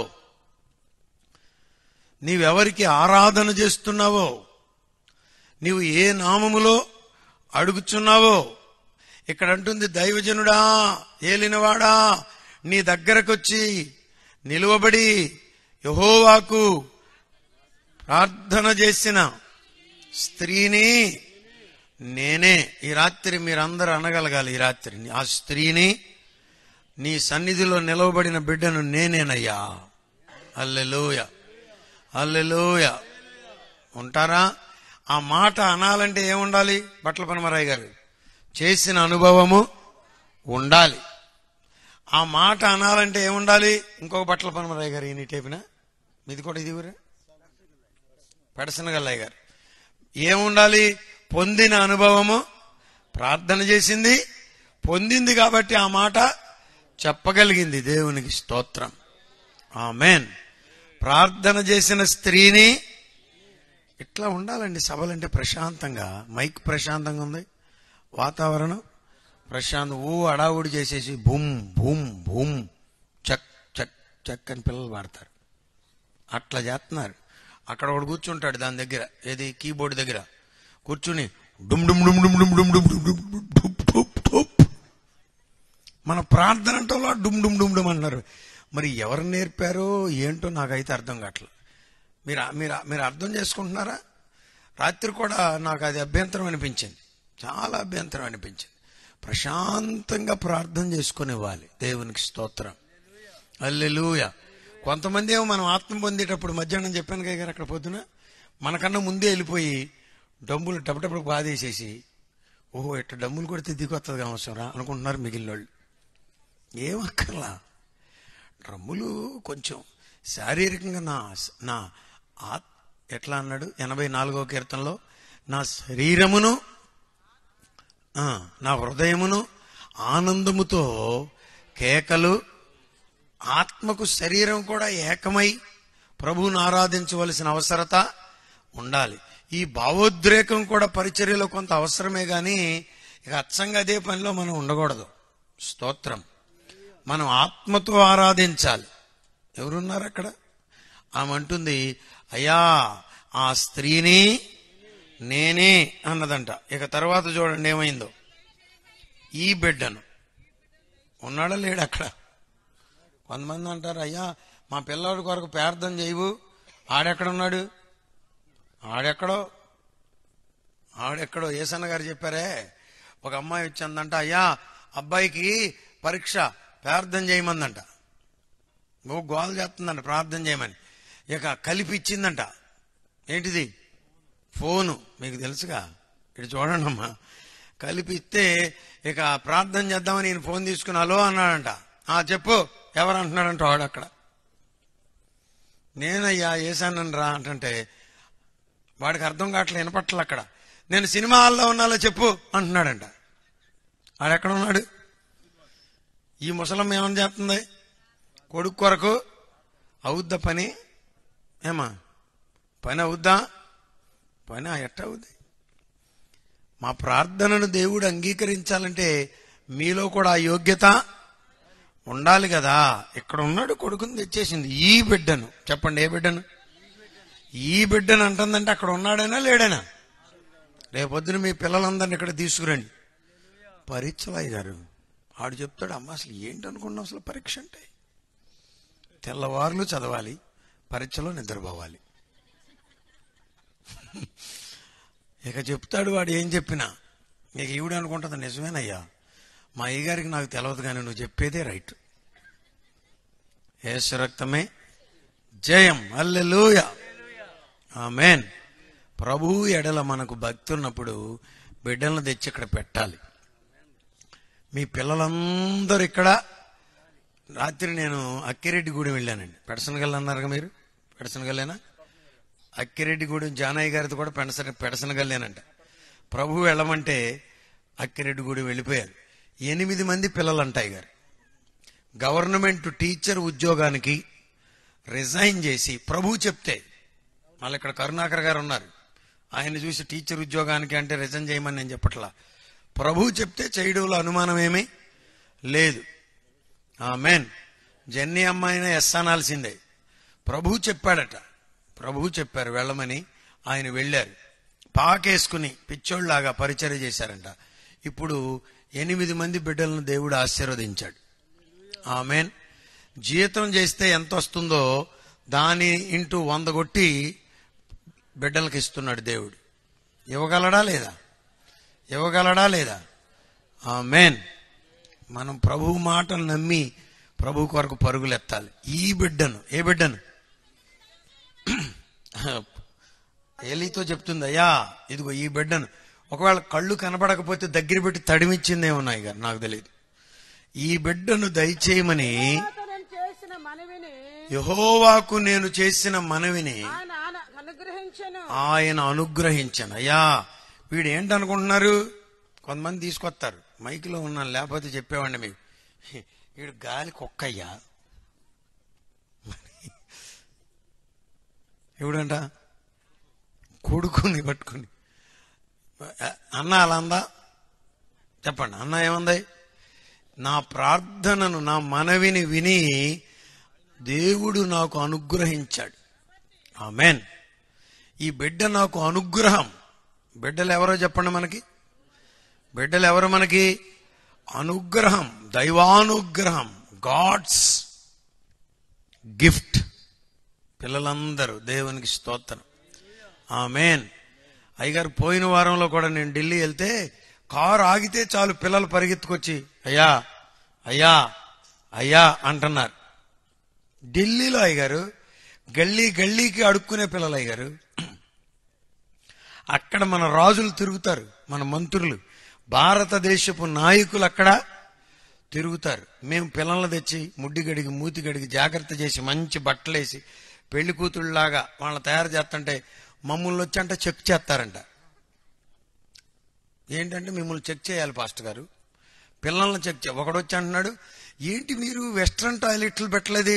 [SPEAKER 1] నీవెవరికి ఆరాధన చేస్తున్నావో, నీవు ఏ నామములో అడుగుచున్నావో. ఇక్కడ అంటుంది, దైవజనుడా ఏలినవాడా నీ దగ్గరకొచ్చి నిలువబడి యెహోవాకు ప్రార్థన చేసిన స్త్రీని నేనే. ఈ రాత్రి మీరందరూ అనగలగాలి, ఈ రాత్రి ఆ స్త్రీని, నీ సన్నిధిలో నిలవబడిన బిడ్డను నేనేనయ్యా. హల్లెలూయా హల్లెలూయా. ఉంటారా? ఆ మాట అనాలంటే ఏముండాలి? బట్ల పనమరాయ్ గారు చేసిన అనుభవము ఉండాలి. ఆ మాట అనాలంటే ఏముండాలి? ఇంకొక బట్ల పనమరాయ్ గారు ఈయన టేపిన మీది కూడా ఇది ఊరే పెడసనగల్లయ్య గారు ఏముండాలి? పొందిన అనుభవము. ప్రార్థన చేసింది, పొందింది కాబట్టి ఆ మాట చెప్పగలిగింది. దేవునికి స్తోత్రం. ఆమేన్. ప్రార్థన చేసిన స్త్రీని ఇట్లా ఉండాలండి. సభలంటే ప్రశాంతంగా, మైక్ ప్రశాంతంగా ఉంది, వాతావరణం ప్రశాంతం. ఊ అడావుడి చేసేసి బుమ్ బుమ్ బుమ్ చక్ చక్ చక్ అని పిల్లలు పాడతారు. అట్లా చేస్తున్నారు. అక్కడ ఒకడు కూర్చుంటాడు దాని దగ్గర, ఏది కీబోర్డ్ దగ్గర కూర్చుని డుమ్ డుమ్ డుమ్ డుమ్ డుమ్ డుమ్ డుమ్ డుమ్ డుమ్ డుమ్ డుమ్ డుమ్. మన ప్రార్థన అంటే డుమ్ డుమ్ డుమ్ డుమ్ అన్నారు. మరి ఎవరు నేర్పారో ఏంటో నాకైతే అర్థం కావట్లేదు. మీరు మీరు మీరు అర్థం చేసుకుంటున్నారా? రాత్రి కూడా నాకు అది అభ్యంతరం అనిపించింది, చాలా అభ్యంతరం అనిపించింది. ప్రశాంతంగా ప్రార్థన చేసుకుని ఇవ్వాలి. దేవునికి స్తోత్రం, హల్లెలూయా. కొంతమంది ఏమో మనం ఆత్మ పొందేటప్పుడు మధ్యాహ్నం చెప్పాను కదా అక్కడ పొద్దున, మనకన్నా ముందే వెళ్ళిపోయి డమ్ములు టపటప్పుడు బాధేసేసి ఓహో ఇట్లా డమ్ములు కొడితే దిగొత్తది అవసరం అనుకుంటున్నారు మిగిలిన వాళ్ళు. ఏమక్కర్లా. డ్రమ్ములు కొంచెం శారీరకంగా నా నా ఆత్ ఎట్లా అన్నాడు ఎనభై నాలుగో కీర్తనలో, నా శరీరమును నా హృదయమును ఆనందముతో కేకలు, ఆత్మకు శరీరం కూడా ఏకమై ప్రభువును ఆరాధించవలసిన అవసరత ఉండాలి. ఈ భావోద్రేకం కూడా పరిచర్యలో కొంత అవసరమే గాని ఇక అచ్చంగా అదే పనిలో మనం ఉండకూడదు. స్తోత్రం. మనం ఆత్మతో ఆరాధించాలి. ఎవరున్నారు అక్కడ? ఆమె అంటుంది, అయ్యా ఆ స్త్రీని నేనే అన్నదంట. ఇక తర్వాత చూడండి ఏమైందో. ఈ బిడ్డను ఉన్నాడా లేడు అక్కడ? కొంతమంది అంటారు, అయ్యా మా పిల్లవాడి కొరకు ప్రార్థన చేయవు. ఆడెక్కడున్నాడు? ఆడెక్కడో ఆడెక్కడో ఏసన్న గారు చెప్పారే, ఒక అమ్మాయి వచ్చిందంట, అయ్యా అబ్బాయికి పరీక్ష ప్రార్థన చేయమందంట. ఓ గోల చేస్తుందంట ప్రార్థన చేయమని. ఇక కలిపి ఇచ్చిందంట. ఏంటిది? ఫోను. మీకు తెలుసుగా, ఇటు చూడండి అమ్మా. కలిపి ఇస్తే ఇక ప్రార్థన చేద్దామని నేను ఫోన్ తీసుకుని హలో అన్నాడంట. ఆ చెప్పు ఎవరు అంటున్నాడంట వాడు అక్కడ. నేనయ్యా ఏసానని రా అంటే వాడికి అర్థం కావట్లే, వినపట్ల. అక్కడ నేను సినిమా హాల్లో ఉన్నాలో చెప్పు అంటున్నాడంట. వాడెక్కడ ఉన్నాడు? ఈ ముసలమ్మ ఏమని చెప్తుంది? కొడుకు కొరకు అవుద్దా పని? ఏమా పని అవుద్దా? పని ఎట్ట అవుద్ది? మా ప్రార్థనను దేవుడు అంగీకరించాలంటే మీలో కూడా ఆ యోగ్యత ఉండాలి కదా. ఇక్కడ ఉన్నాడు, కొడుకుని తెచ్చేసింది. ఈ బిడ్డను చెప్పండి, ఏ బిడ్డను? ఈ బిడ్డను అంటుందంటే అక్కడ ఉన్నాడైనా లేడైనా? రేపొద్దున మీ పిల్లలందరినీ ఇక్కడ తీసుకురండి. పరీక్షలయ్య గారు ఆడు చెప్తాడు, అమ్మ అసలు ఏంటనుకున్నావు అసలు పరీక్ష అంటే? తెల్లవారులు చదవాలి, పరీక్షలో నిద్రపోవాలి. ఇక చెప్తాడు వాడు ఏం చెప్పినా. నీకు ఈవిడ అనుకుంటుంది, నిజమేనయ్యా మా అయ్యగారికి నాకు తెలియదు కానీ నువ్వు చెప్పేదే రైట్. యేసు రక్తమే జయం, హల్లెలూయా, ఆమేన్. ప్రభువు ఎడల మనకు భక్తి ఉన్నప్పుడు బిడ్డలను తెచ్చి ఇక్కడ పెట్టాలి. మీ పిల్లలందరూ ఇక్కడ. రాత్రి నేను అక్కిరెడ్డిగూడెం వెళ్ళానండి. పెడసనగల్ అన్నారుగా మీరు, పెడసనగల్లేనా? అక్కిరెడ్డిగూడెం జానయ్య గారితో కూడా పెడసన పెడసనగల్లేనంట. ప్రభువు వెళ్ళమంటే అక్కిరెడ్డిగూడెం వెళ్ళిపోయారు. ఎనిమిది మంది పిల్లలు అంటాయి గారు గవర్నమెంట్ టీచర్ ఉద్యోగానికి రిజైన్ చేసి, ప్రభువు చెప్తే, మళ్ళీ ఇక్కడ కరుణాకర్ గారు ఉన్నారు, ఆయన చూసి టీచర్ ఉద్యోగానికి అంటే రిజైన్ చేయమని నేను చెప్పట్లా. ప్రభువు చెప్తే చేయడంలో అనుమానం ఏమీ లేదు. ఆమేన్. జెన్నీ అమ్మాయినా ఎస్ అనాల్సిందే. ప్రభువు చెప్పాడట, ప్రభువు చెప్పారు వెళ్ళమని. ఆయన వెళ్ళారు, పాకేసుకుని పిచ్చోళ్లాగా పరిచర్య చేశారంట. ఇప్పుడు ఎనిమిది మంది బిడ్డలను దేవుడు ఆశీర్వదించాడు. ఆమేన్. జీతం చేస్తే ఎంత వస్తుందో దాని ఇంటూ వంద కొట్టి బిడ్డలకు ఇస్తున్నాడు దేవుడు. ఇవ్వగలడా లేదా? ఇవ్వగలడా లేదా? ఆమేన్. మనం ప్రభువు మాటలు నమ్మి ప్రభు కొరకు పరుగులు ఎత్తాలి. ఈ బిడ్డను, ఏ బిడ్డను? ఏలీతో చెప్తుంది, అయ్యా ఇదిగో ఈ బిడ్డను. ఒకవేళ కళ్ళు కనబడకపోతే దగ్గర పెట్టి తడిమిచ్చిందేమో నాయి గారు, నాకు తెలియదు. ఈ బిడ్డను దయచేయమని యెహోవాకు నేను చేసిన మనవిని ఆయన అనుగ్రహించను. అయ్యా వీడు ఏంటనుకుంటున్నారు? కొంతమంది తీసుకొస్తారు, మైక్లో ఉన్నాను లేకపోతే చెప్పేవాడిని మీకు, వీడు గాలి కుక్కయ్యా. ఎవడంట? కొడుకుని పట్టుకుని అన్న అలా అందా? చెప్పండి. అన్న ఏముంది? నా ప్రార్థనను, నా మనవిని విని దేవుడు నాకు అనుగ్రహించాడు. ఆమేన్. ఈ బిడ్డ నాకు అనుగ్రహం. బిడ్డలు ఎవరో చెప్పండి మనకి. బిడ్డలు ఎవరు మనకి? అనుగ్రహం, దైవానుగ్రహం, గాడ్స్ గిఫ్ట్. పిల్లలందరూ దేవునికి స్తోత్రం. ఆమేన్. అయ్యగారు పోయిన వారంలో కూడా నేను ఢిల్లీ వెళ్తే కారు ఆగితే చాలు పిల్లలు పరిగెత్తుకొచ్చి అయ్యా అయ్యా అయ్యా అంటున్నారు. ఢిల్లీలో అయ్యగారు గల్లీ గల్లీకి అడుక్కునే పిల్లలు అయ్యగారు. అక్కడ మన రాజులు తిరుగుతారు, మన మంత్రులు, భారతదేశపు నాయకులు అక్కడ తిరుగుతారు. మేము పిల్లలు తెచ్చి ముడ్డి గడిగి మూతి గడిగి జాగ్రత్త చేసి మంచి బట్టలేసి పెళ్లి కూతుళ్ళలాగా వాళ్ళని తయారు చేస్తుంటే మమ్మల్ని వచ్చి అంటే చెక్ చేస్తారంట. ఏంటంటే మిమ్మల్ని చెక్ చేయాలి పాస్టర్ గారు, పిల్లల్ని చెక్ చే ఒకడు వచ్చి అంటున్నాడు, ఏంటి మీరు వెస్ట్రన్ టాయిలెట్లు పెట్టలేదు?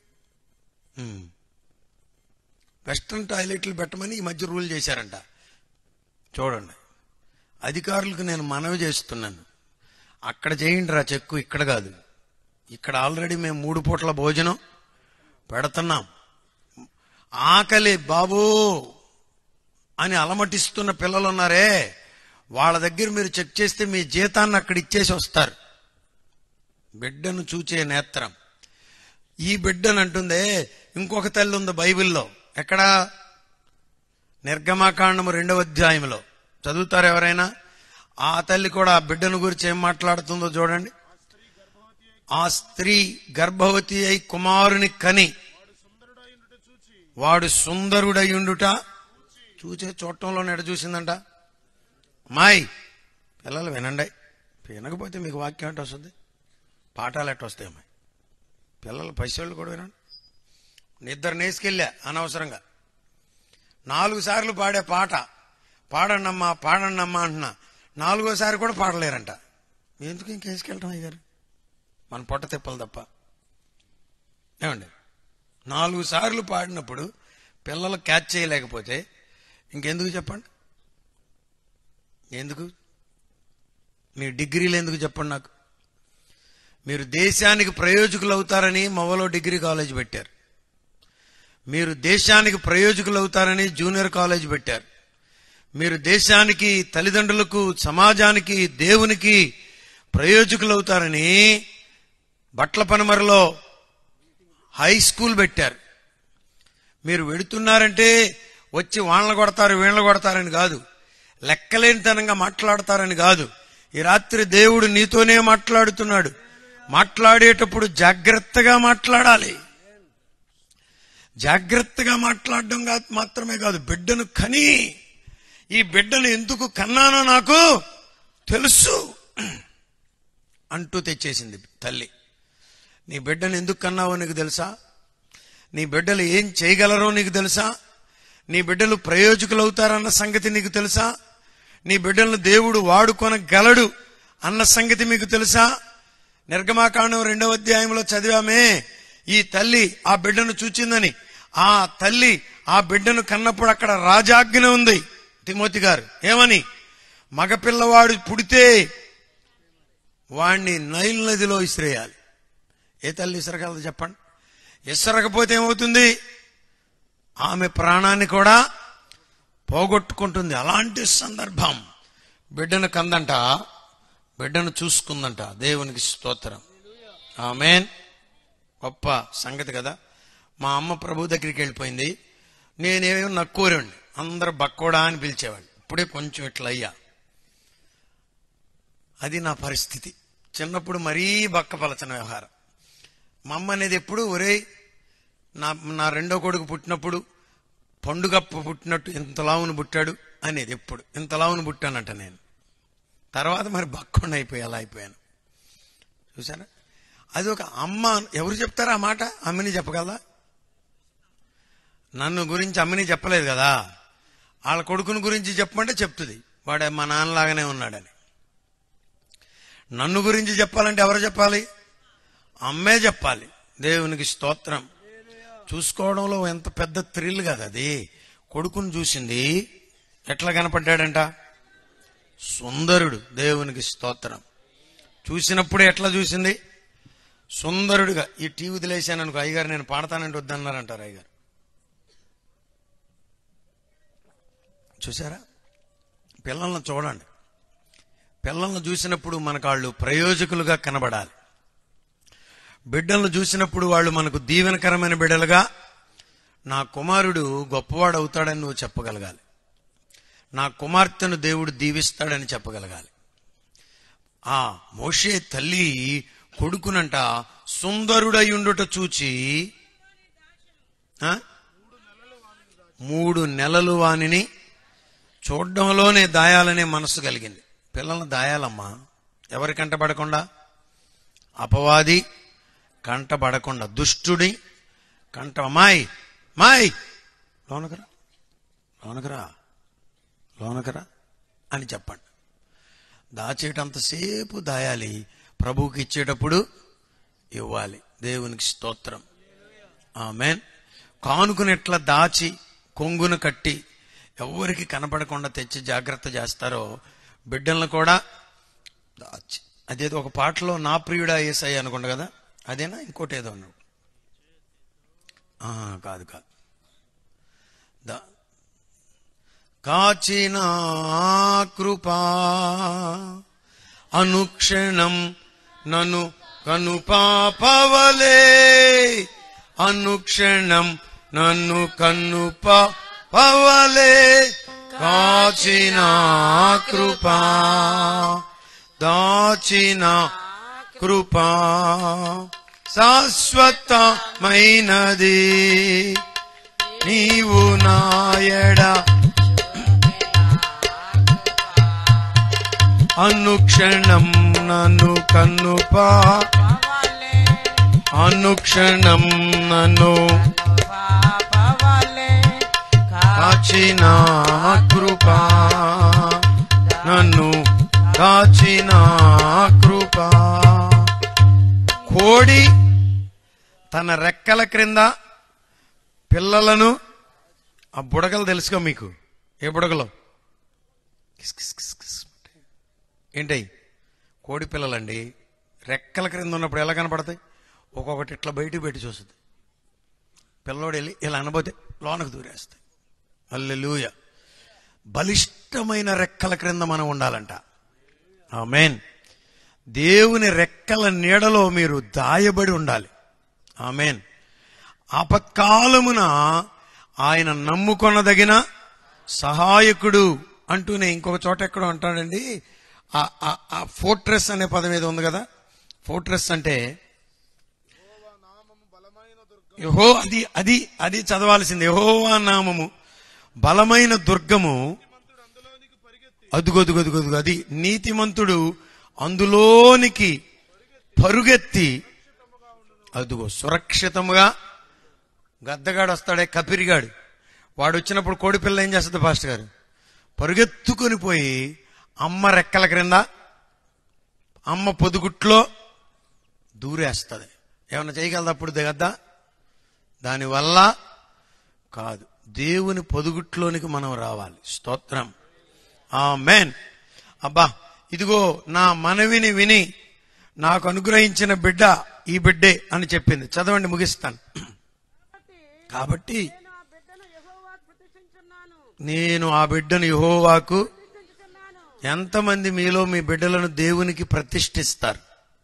[SPEAKER 1] వెస్ట్రన్ టాయిలెట్లు పెట్టమని ఈ మధ్య రూల్ చేశారంట. చూడండి, అధికారులకు నేను మనవి చేస్తున్నాను, అక్కడ చేయండి రా చెక్కు, ఇక్కడ కాదు. ఇక్కడ ఆల్రెడీ మేము మూడు పూట్ల భోజనం పెడుతున్నాం. ఆకలి బాబూ అని అలమటిస్తున్న పిల్లలు ఉన్నారే, వాళ్ళ దగ్గర మీరు చెక్ చేస్తే మీ జీతాన్ని అక్కడ ఇచ్చేసి వస్తారు. బిడ్డను చూచే నేత్రం. ఈ బిడ్డను అంటుందే ఇంకొక తల్లి ఉంది బైబిల్లో. ఎక్కడ? నిర్గమాకాండము రెండవ అధ్యాయంలో చదువుతారు ఎవరైనా? ఆ తల్లి కూడా ఆ బిడ్డను గురించి ఏం మాట్లాడుతుందో చూడండి. ఆ స్త్రీ గర్భవతి అయి కుమారుని కని వాడు సుందరుడయుండుట చూచే చూడటంలో నెడ చూసిందంట. మాయ్ పిల్లలు వినండి, వినకపోతే మీకు వాక్యం ఎట్ట వస్తుంది, పాఠాలు ఎట్ట వస్తాయి? అమ్మాయి పిల్లలు పైసలు కూడా వినండి. నిద్ర నేసుకెళ్ళా అనవసరంగా నాలుగు సార్లు పాడే పాట పాడండమ్మా పాడండమ్మా అంటున్నా, నాలుగోసారి కూడా పాడలేరంట. ఎందుకు ఇంకేసుకెళ్ళటం అయ్యారు? మన పొట్ట తిప్పలు తప్ప. ఏమండి, నాలుగు సార్లు పాడినప్పుడు పిల్లలు క్యాచ్ చేయలేకపోతే ఇంకెందుకు చెప్పండి? ఎందుకు? మీ డిగ్రీలు ఎందుకు చెప్పండి నాకు? మీరు దేశానికి ప్రయోజకులు అవుతారని మవ్వలో డిగ్రీ కాలేజ్ పెట్టారు, మీరు దేశానికి ప్రయోజకులు అవుతారని జూనియర్ కాలేజ్ పెట్టారు, మీరు దేశానికి, తల్లిదండ్రులకు, సమాజానికి, దేవునికి ప్రయోజకులు అవుతారని బట్ల పనమరలో హై స్కూల్ పెట్టారు. మీరు వెడుతున్నారంటే వచ్చి వాళ్ళని కొడతారు వీళ్ళని కొడతారని కాదు, లెక్కలేనితనంగా మాట్లాడతారని కాదు. ఈ రాత్రి దేవుడు నీతోనే మాట్లాడుతున్నాడు. మాట్లాడేటప్పుడు జాగ్రత్తగా మాట్లాడాలి. జాగ్రత్తగా మాట్లాడడం మాత్రమే కాదు, బిడ్డను కని, ఈ బిడ్డను ఎందుకు కన్నానో నాకు తెలుసు అంటూ తెచ్చేసింది తల్లి. నీ బిడ్డను ఎందుకు కన్నావో నీకు తెలుసా? నీ బిడ్డలు ఏం చేయగలరో నీకు తెలుసా? నీ బిడ్డలు ప్రయోజకులు అవుతారన్న సంగతి నీకు తెలుసా? నీ బిడ్డలను దేవుడు వాడుకొనగలడు అన్న సంగతి మీకు తెలుసా? నిర్గమాకాండం రెండవ అధ్యాయంలో చదివామే, ఈ తల్లి ఆ బిడ్డను చూచిందని. ఆ తల్లి ఆ బిడ్డను కన్నప్పుడు అక్కడ రాజాజ్ఞ ఉంది. తిమోతి గారు ఏమని? మగపిల్లవాడు పుడితే వాణ్ణి నైల్ నదిలో ఇసిరేయాలి. ఏ తల్లి ఇసరగలదు చెప్పండి? ఇసరకపోతే ఏమవుతుంది? ఆమె ప్రాణాన్ని కూడా పోగొట్టుకుంటుంది. అలాంటి సందర్భం బిడ్డను కందంట, బిడ్డను చూసుకుందంట. దేవునికి స్తోత్రం. ఆమేన్. గొప్ప సంగతి కదా. మా అమ్మ ప్రభు దగ్గరికి వెళ్ళిపోయింది, నేనేమో నక్కూరండి, అందరూ బక్కోడా అని పిలిచేవాడు. ఇప్పుడే కొంచెం ఇట్లా అయ్యా. అది నా పరిస్థితి. చిన్నప్పుడు మరీ బక్క పలచన వ్యవహారం. మా అమ్మ అనేది ఎప్పుడు, ఒరే నా నా రెండో కొడుకు పుట్టినప్పుడు పండుగప్ప పుట్టినట్టు ఇంతలావును పుట్టాడు అనేది. ఎప్పుడు ఇంతలావును పుట్టానంట నేను. తర్వాత మరి బక్కుండా అయిపోయి అలా అయిపోయాను. చూసారా? అది ఒక అమ్మ. ఎవరు చెప్తారా ఆ మాట? అమ్మని చెప్పగలదా? నన్ను గురించి అమ్మని చెప్పలేదు కదా. వాళ్ళ కొడుకుని గురించి చెప్పమంటే చెప్తుంది, వాడే మా నాన్నలాగానే ఉన్నాడని. నన్ను గురించి చెప్పాలంటే ఎవరు చెప్పాలి? అమ్మే చెప్పాలి. దేవునికి స్తోత్రం. చూసుకోవడంలో ఎంత పెద్ద థ్రిల్ కదా అది. కొడుకుని చూసింది, ఎట్లా కనపడ్డాడంట? సుందరుడు. దేవునికి స్తోత్రం. చూసినప్పుడే ఎట్లా చూసింది? సుందరుడిగా. ఈ టీవీ వదిలేశాను అనుకో, అయ్యగారు నేను పాడతానంటే వద్దన్నారంటారు అయ్యగారు. చూసారా? పిల్లలను చూడండి. పిల్లలను చూసినప్పుడు మనకు వాళ్ళు ప్రయోజకులుగా కనబడాలి. బిడ్డలను చూసినప్పుడు వాళ్ళు మనకు దీవెనకరమైన బిడ్డలుగా, నా కుమారుడు గొప్పవాడు అవుతాడని నువ్వు చెప్పగలగాలి. నా కుమార్తెను దేవుడు దీవిస్తాడని చెప్పగలగాలి. ఆ మోషే తల్లి కొడుకునంట సుందరుడై ఉండుట చూచి మూడు నెలలు వానిని చూడడంలోనే దాయాలనే మనసు కలిగింది. పిల్లల్ని దాయాలమ్మా. ఎవరి కంటపడకుండా? అపవాది కంటపడకుండా, దుష్టుడి కంట. మాయ్ మాయ్ లోనకరా లోనకరా లోనకరా అని చెప్పండి. దాచేటంతసేపు దాయాలి, ప్రభువుకి ఇచ్చేటప్పుడు ఇవ్వాలి. దేవునికి స్తోత్రం. ఆమేన్. కానుకనెట్లా దాచి కొంగును కట్టి ఎవరికి కనపడకుండా తెచ్చి జాగ్రత్త చేస్తారో, బిడ్డలను కూడా దాచి. అదేదో ఒక పాటలో నా ప్రియుడా యేసయ్య అనుకుంటా కదా, అదేనా ఇంకోటి ఏదో అన్నాడు? కాదు కాదు దా కాచిన కృపా అనుక్షణం నన్ను కనుపాపవలే, అనుక్షణం నన్ను కనుపాపవలే, కాచిన కృపా దాచిన కృపా శాశ్వతమైనది, నీవు నాయడ అనుక్షణం నన్ను కన్నుపా, అనుక్షణం నన్ను కాచిన కృపా, నన్ను కాచిన కృపా. కోడి తన రెక్కల క్రింద పిల్లలను, ఆ బుడగలు తెలుసుగా మీకు? ఏ బుడగలు? ఏంటయి? కోడి పిల్లలండి. రెక్కల క్రింద ఉన్నప్పుడు ఎలా కనపడతాయి? ఒక్కొక్కటి ఇట్లా బయటికి పెట్టి చూస్తుంది. పిల్లోడు వెళ్ళి ఇలా అనబోతే లోనకు దూరేస్తాయి. హల్లెలూయా. బలిష్టమైన రెక్కల క్రింద మనం ఉండాలంట. ఆమేన్. దేవుని రెక్కల నీడలో మీరు దాయబడి ఉండాలి. ఆమేన్. ఆపత్కాలమున ఆయన నమ్ముకొనదగిన సహాయకుడు అంటూనే ఇంకొక చోట ఎక్కడో అంటాడండి. ఆ ఫోర్ట్రెస్ అనే పదం ఏదో ఉంది కదా. ఫోర్ట్రెస్ అంటే యెహో, అది అది అది చదవాల్సింది. యెహోవా నామము బలమైన దుర్గము, అదుగొదుగొదుగొదుగు, అది నీతిమంతుడు అందులోనికి పరుగెత్తి, అదుగో సురక్షితముగా. గద్దగాడు వస్తాడే, కపిరిగాడు, వాడు వచ్చినప్పుడు కోడిపిల్ల ఏం చేస్తుంది పాస్టర్ గారు? పరుగెత్తుకొని పోయి అమ్మ రెక్కల క్రింద, అమ్మ పొదుగుట్లో దూరేస్తుంది. ఏమన్నా చేయగలదా అప్పుడు గద్దా? దానివల్ల కాదు, దేవుని పొదుగుట్లోనికి మనం రావాలి. స్తోత్రం. ఆమేన్. అబ్బా, ఇదిగో నా మనవిని విని నాకు అనుగ్రహించిన బిడ్డ ఈ బిడ్డే అని చెప్పింది. చదవండి, ముగిస్తాను. కాబట్టి నేను ఆ బిడ్డను యెహోవాకు. ఎంతమంది మీలో మీ బిడ్డలను దేవునికి ప్రతిష్ఠిస్తారు?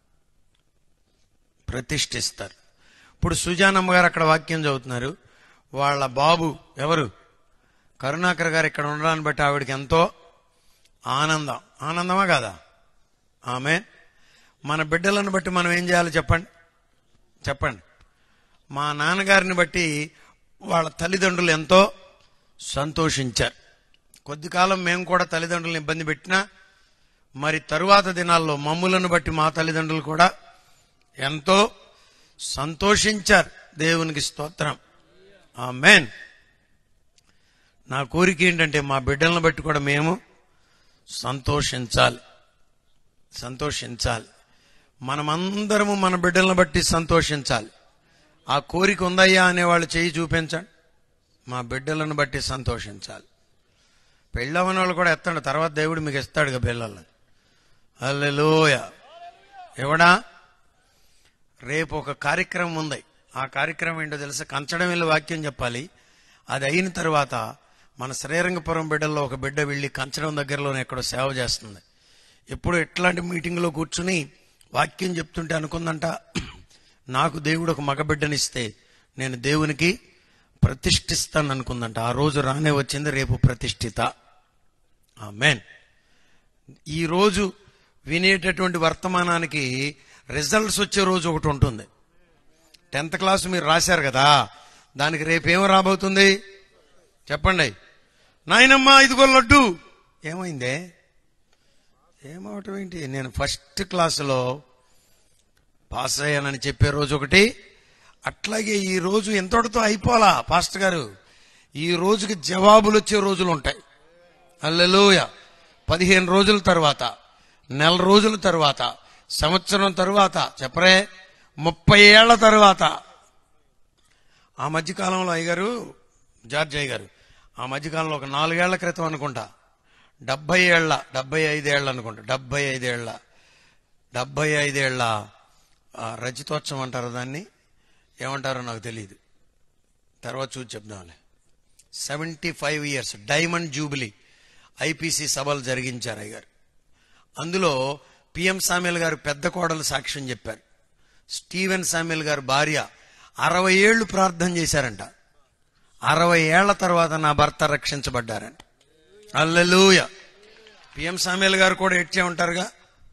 [SPEAKER 1] ప్రతిష్ఠిస్తారు. ఇప్పుడు సుజానమ్మ గారు అక్కడ వాక్యం చదువుతున్నారు. వాళ్ళ బాబు ఎవరు? కరుణాకర్ గారు ఇక్కడ ఉండడాన్ని బట్టి ఆవిడకి ఎంతో ఆనందం. ఆనందమా కాదా? ఆమె మన బిడ్డలను బట్టి మనం ఏం చేయాలి చెప్పండి? చెప్పండి. మా నాన్నగారిని బట్టి వాళ్ళ తల్లిదండ్రులు ఎంతో సంతోషించారు. కొద్ది కాలం మేము కూడా తల్లిదండ్రులను ఇబ్బంది పెట్టినా, మరి తరువాత దినాల్లో మమ్ములను బట్టి మా తల్లిదండ్రులు కూడా ఎంతో సంతోషించారు. దేవునికి స్తోత్రం. ఆమేన్. నా కోరిక ఏంటంటే మా బిడ్డలను బట్టి కూడా మేము సంతోషించాలి. సంతోషించాలి. మనమందరము మన బిడ్డలను బట్టి సంతోషించాలి. ఆ కోరిక ఉందయ్యా అనేవాళ్ళు చేయి చూపించండి. మా బిడ్డలను బట్టి సంతోషించాలి. పెళ్ళవన వాళ్ళు కూడా ఎత్తండి, తర్వాత దేవుడు మీకు ఇస్తాడుగా పిల్లలు. హల్లెలూయా. ఎవడా రేపు ఒక కార్యక్రమం ఉంది. ఆ కార్యక్రమం ఏంటో తెలుసా? కంచడం వెళ్ళి వాక్యం చెప్పాలి. అది అయిన తర్వాత మన శ్రీరంగపురం బిడ్డల్లో ఒక బిడ్డ వెళ్ళి కంచడం దగ్గరలోనే ఎక్కడో సేవ చేస్తుంది. ఎప్పుడు ఎట్లాంటి మీటింగ్లో కూర్చుని వాక్యం చెప్తుంటే అనుకుందంట, నాకు దేవుడు ఒక మగ బిడ్డనిస్తే నేను దేవునికి ప్రతిష్ఠిస్తాను అనుకుందంట. ఆ రోజు రానే వచ్చింది, రేపు ప్రతిష్ఠిత. ఆమేన్. ఈరోజు వినేటటువంటి వర్తమానానికి రిజల్ట్స్ వచ్చే రోజు ఒకటి ఉంటుంది. టెన్త్ క్లాస్ మీరు రాశారు కదా, దానికి రేపేమో రాబోతుంది చెప్పండి. నాయనమ్మా ఇదిగో లడ్డు. ఏమైందే? ఏమవటం ఏంటి? నేను ఫస్ట్ క్లాసులో పాస్ అయ్యానని చెప్పే రోజు ఒకటి, అట్లాగే ఈ రోజు ఎంతటితో అయిపోలా పాస్టర్ గారు. ఈ రోజుకి జవాబులు వచ్చే రోజులు ఉంటాయి. హల్లెలూయా. పదిహేను రోజుల తర్వాత, నెల రోజుల తర్వాత, సంవత్సరం తర్వాత, చెప్పరే ముప్పై ఏళ్ల తర్వాత. ఆ మధ్యకాలంలో అయ్యగారు, జార్జ్ అయ్యగారు, ఆ మధ్యకాలంలో ఒక నాలుగేళ్ల క్రితం అనుకుంటా, డెబ్బై ఏళ్ల డెబ్బై ఐదేళ్ల అనుకుంటా డెబ్బై ఐదేళ్ల డెబ్బై ఐదేళ్ల రజతోత్సవం అంటారు దాన్ని, ఏమంటారో నాకు తెలియదు, తర్వాత చూసి చెప్దాంలే. Seventy five years diamond jubilee IPC సభలు జరిగించారు అయ్యగారు. అందులో పిఎం సామ్యుల్ గారు పెద్ద కోడలు సాక్ష్యం చెప్పారు. స్టీవెన్ సామ్యుల్ గారు భార్య అరవై ఏళ్లు ప్రార్థన చేశారంట. అరవై ఏళ్ల తర్వాత నా భర్త రక్షించబడ్డారంట. హల్లెలూయా. పిఎం సామ్యుల్ గారు కూడా ఏడ్చే ఉంటారుగా.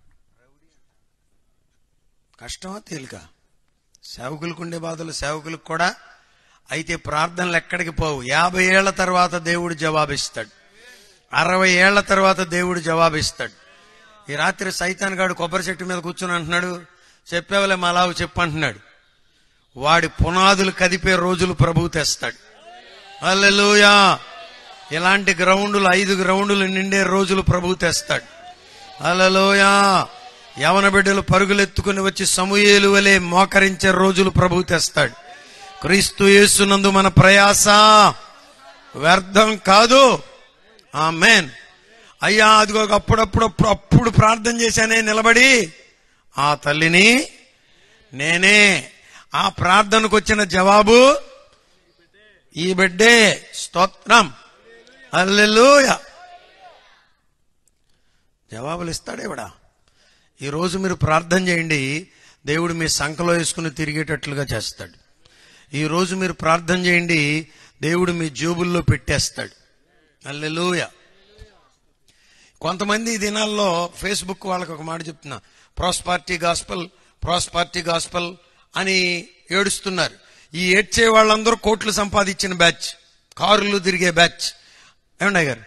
[SPEAKER 1] కష్టమా తేలిక? సేవకులకు ఉండే బాధలు సేవకులకు కూడా. అయితే ప్రార్థనలు ఎక్కడికి పోవు. యాభై ఏళ్ల తర్వాత దేవుడు జవాబిస్తాడు. అరవై ఏళ్ల తర్వాత దేవుడు జవాబిస్తాడు. ఈ రాత్రి సైతాన్ గాడు కొబ్బరి చెట్టు మీద కూర్చుని అంటున్నాడు, చెప్పేవలే మలావు చెప్పు అంటున్నాడు. వాడి పునాదులు కదిపే రోజులు ప్రభువు తెస్తాడు. హల్లెలూయా. ఇలాంటి గ్రౌండ్లు ఐదు గ్రౌండ్లు నిండే రోజులు ప్రభువు తెస్తాడు. హల్లెలూయా. యవన బిడ్డలు పరుగులెత్తుకుని వచ్చి సమూయేలు వలె మోకరించే రోజులు ప్రభువు తెస్తాడు. క్రీస్తు యేసునందు మన ప్రయాస వ్యర్థం కాదు. ఆమేన్. అయ్యా అదిగో అప్పుడప్పుడు అప్పుడు ప్రార్థన చేశానే నిలబడి, ఆ తల్లిని నేనే. ఆ ప్రార్థనకు వచ్చిన జవాబు ఈ బిడ్డే. స్తోత్రం. హల్లెలూయా. జవాబులు ఇస్తాడేవిడా. ఈరోజు మీరు ప్రార్థన చేయండి, దేవుడు మీ సంకలో వేసుకుని తిరిగేటట్లుగా చేస్తాడు. ఈరోజు మీరు ప్రార్థన చేయండి, దేవుడు మీ జేబుల్లో పెట్టేస్తాడు. హల్లెలూయా. కొంతమంది ఈ దినాల్లో ఫేస్బుక్ వాళ్ళకి ఒక మాట చెప్తున్నా, ప్రాస్పారిటీ గాస్పల్ ప్రాస్పారిటీ గాస్పల్ అని ఏడుస్తున్నారు. ఈ ఏడ్చే వాళ్ళందరూ కోట్లు సంపాదించిన బ్యాచ్, కారులు తిరిగే బ్యాచ్. ఏమన్నా గారు,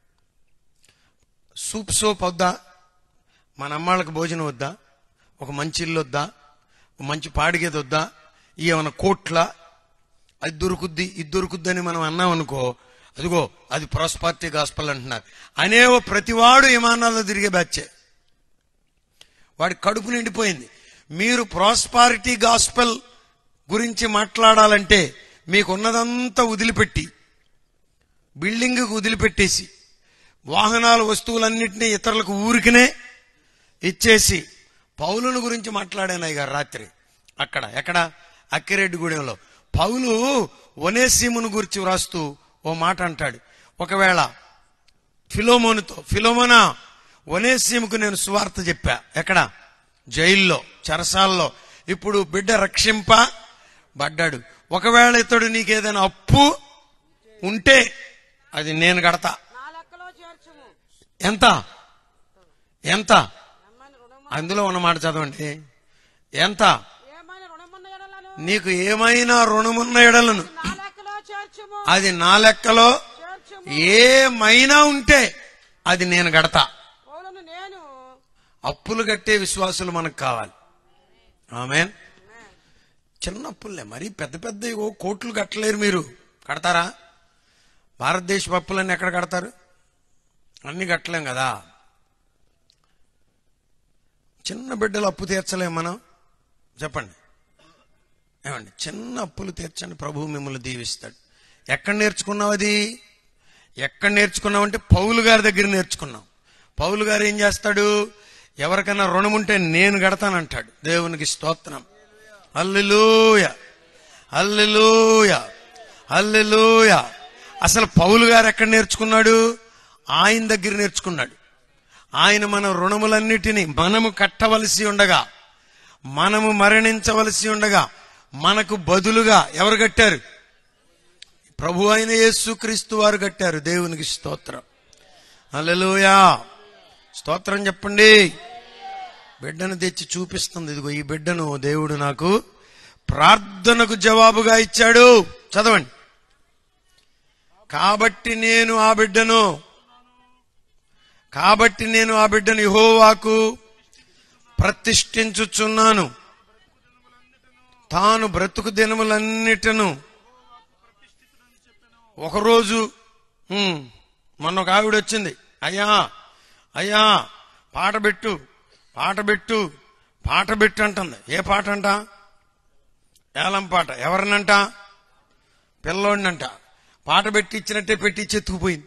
[SPEAKER 1] సూప్ సోప్ వద్దా? మన అమ్మాళ్ళకి భోజనం వద్దా? ఒక మంచి ఇల్లు వద్దా? ఒక మంచి పాడిగేది వద్దా? ఏమన్నా కోట్ల అది దొరుకుద్ది ఇది దొరుకుద్ది అని మనం అన్నాం అనుకో, అదిగో అది ప్రాస్పారిటీ గాస్పల్ అంటున్నారు. అనేవో ప్రతివాడు విమానాల్లో తిరిగే బ్యాచే. వాడి కడుపు నిండిపోయింది. మీరు ప్రాస్పారిటీ గాస్పల్ గురించి మాట్లాడాలంటే మీకున్నదంతా వదిలిపెట్టి, బిల్డింగ్కి వదిలిపెట్టేసి, వాహనాలు వస్తువులన్నింటినీ ఇతరులకు ఊరికినే ఇచ్చేసి, పౌలుని గురించి మాట్లాడాను అయ్య గారు రాత్రి. అక్కడ ఎక్కడ అక్కిరెడ్డిగూడెంలో పౌలు ఒనేసిమును గురించి వ్రాస్తూ ఓ మాట అంటాడు. ఒకవేళ ఫిలోమోనుతో, ఫిలోమోనా ఒనేసిముకు నేను సువార్త చెప్పా. ఎక్కడ? జైల్లో, చెరసాల్లో. ఇప్పుడు బిడ్డ రక్షింపబడ్డాడు. ఒకవేళ ఇతడు నీకేదైనా అప్పు ఉంటే అది నేను కడతా. ఎంత ఎంత అందులో ఉన్నమాట చదవండి. ఎంత? నీకు ఏమైనా రుణమున్న ఎడలను అది నా లెక్కలో ఏమైనా ఉంటే అది నేను కడతా. అప్పులు కట్టే విశ్వాసులు మనకు కావాలి. ఆమేన్. చిన్న అప్పులే, మరీ పెద్ద పెద్ద కోట్లు కట్టలేరు. మీరు కడతారా? భారతదేశ అప్పులన్నీ ఎక్కడ కడతారు? అన్ని కట్టలేం కదా. చిన్న బిడ్డలు అప్పు తీర్చలేం మనం. చెప్పండి ఏమండి? చిన్న అప్పులు తీర్చండి, ప్రభువు మిమ్మల్ని దీవిస్తాడు. ఎక్కడ నేర్చుకున్నావు అది? ఎక్కడ నేర్చుకున్నామంటే పౌలు గారి దగ్గర నేర్చుకున్నాం. పౌలు గారు ఏం చేస్తాడు? ఎవరికైనా రుణం ఉంటే నేను కడతానంటాడు. దేవునికి స్తోత్రం. హల్లెలూయా, హల్లెలూయా, హల్లెలూయా. అసలు పౌలు గారు ఎక్కడ నేర్చుకున్నాడు? ఆయన దగ్గర నేర్చుకున్నాడు. ఆయన మన రుణములన్నిటినీ మనము కట్టవలసి ఉండగా, మనము మరణించవలసి ఉండగా మనకు బదులుగా ఎవరు కట్టారు? ప్రభు అయిన యేసుక్రీస్తు వారు కట్టారు. దేవునికి స్తోత్రం. హల్లెలూయా, స్తోత్రం చెప్పండి. బిడ్డను తెచ్చి చూపిస్తుంది. ఇదిగో ఈ బిడ్డను దేవుడు నాకు ప్రార్థనకు జవాబుగా ఇచ్చాడు. చదవండి. కాబట్టి నేను ఆ బిడ్డను కాబట్టి నేను ఆ బిడ్డను యెహోవాకు ప్రతిష్ఠించుచున్నాను. తాను బ్రతుకు దినములన్నిటను. ఒకరోజు మొన్న ఒక ఆవిడ వచ్చింది. అయ్యా అయ్యా పాట పెట్టు, పాట పెట్టు, పాట పెట్టు అంటుంది. ఏ పాట అంట? ఏలం పాట. ఎవరినంట? పిల్లోడినంట. పాట పెట్టి ఇచ్చినట్టే పెట్టి చెత్తుకుపోయింది.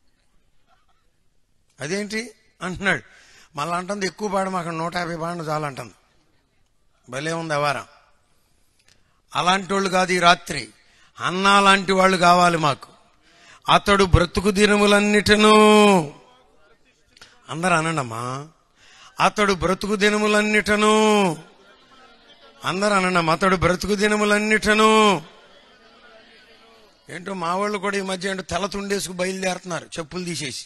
[SPEAKER 1] అదేంటి అంటున్నాడు. మళ్ళా అంటుంది ఎక్కువ పాడ, మాకు నూట యాభై పాడను చాలంటుంది. భలే ఉంది అవారా. అలాంటి వాళ్ళు కాదు ఈ రాత్రి, అన్నా లాంటి వాళ్ళు కావాలి మాకు. అతడు బ్రతుకు దినములన్నిటను, అందరూ అనండమ్మా, అతడు బ్రతుకు దినములన్నిటను, అందరూ అనండమ్మా, అతడు బ్రతుకు దినములన్నిటను. ఏంటో మా వాళ్ళు కూడా ఈ మధ్య ఏంటో తెల్ల తుండేసుకు బయలుదేరుతున్నారు, చెప్పులు తీసేసి.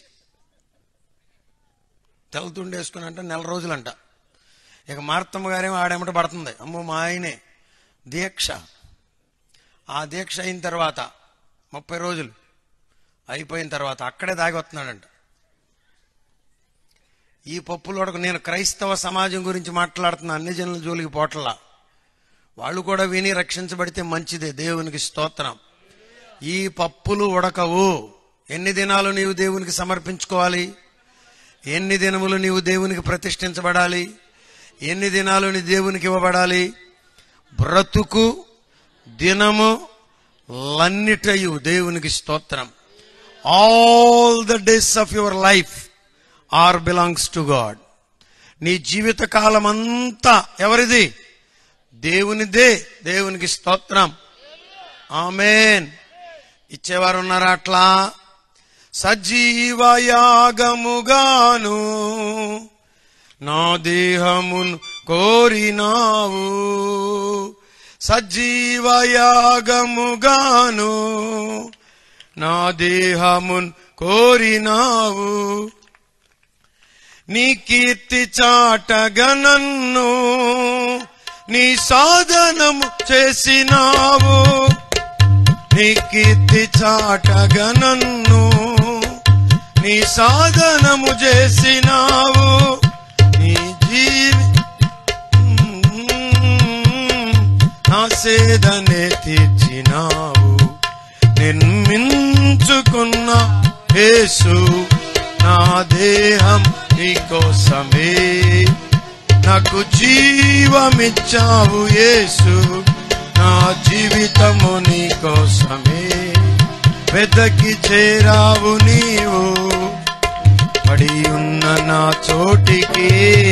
[SPEAKER 1] తెల్ల తుండేసుకుని అంటే నెల రోజులంట. ఇక మార్తమ్మ గారేమో ఆడేమట పడుతుంది. అమ్మో మా ఆయనే దీక్ష. ఆ దీక్ష అయిన తర్వాత ముప్పై రోజులు అయిపోయిన తర్వాత అక్కడే దాగి వస్తున్నాడంట. ఈ పప్పులోడకు నేను క్రైస్తవ సమాజం గురించి మాట్లాడుతున్నా, అన్ని జనుల జోలికి పోట్లా. వాళ్ళు కూడా విని రక్షించబడితే మంచిదే. దేవునికి స్తోత్రం. ఈ పప్పులు ఉడకవు. ఎన్ని దినాలు నీవు దేవునికి సమర్పించుకోవాలి? ఎన్ని దినములు నీవు దేవునికి ప్రతిష్ఠించబడాలి? ఎన్ని దినాలు నీ దేవునికి ఇవ్వబడాలి? బ్రతుకు దినము లన్నిటయు దేవునికి స్తోత్రం. All the days of your life are belongs to God. నీ జీవిత కాలం అంతా ఎవరిది? దేవునిదే. దేవునికి స్తోత్రం. ఆమేన్. ఇచ్చేవారు ఉన్నారా? అట్లా సజీవయాగముగాను నా దేహమును కోరినావు, సజీవయాగముగాను నా దేహమును కోరినావు, నీ కీర్తి చాటగా నన్ను నీ సాధనము చేసినావు, నీ కీర్తి చాటగా నన్ను నీ సాధనము చేసినావు, నీ జీవి నా సేదనే తీర్చినావు, నిర్మించుకున్న యేసు నా దేహం నీకోసమే, నాకు జీవమిచ్చావు యేసు, నా జీవితము నీకోసమే, వెదకి చేరావు నీవు పడి ఉన్న నా చోటికి,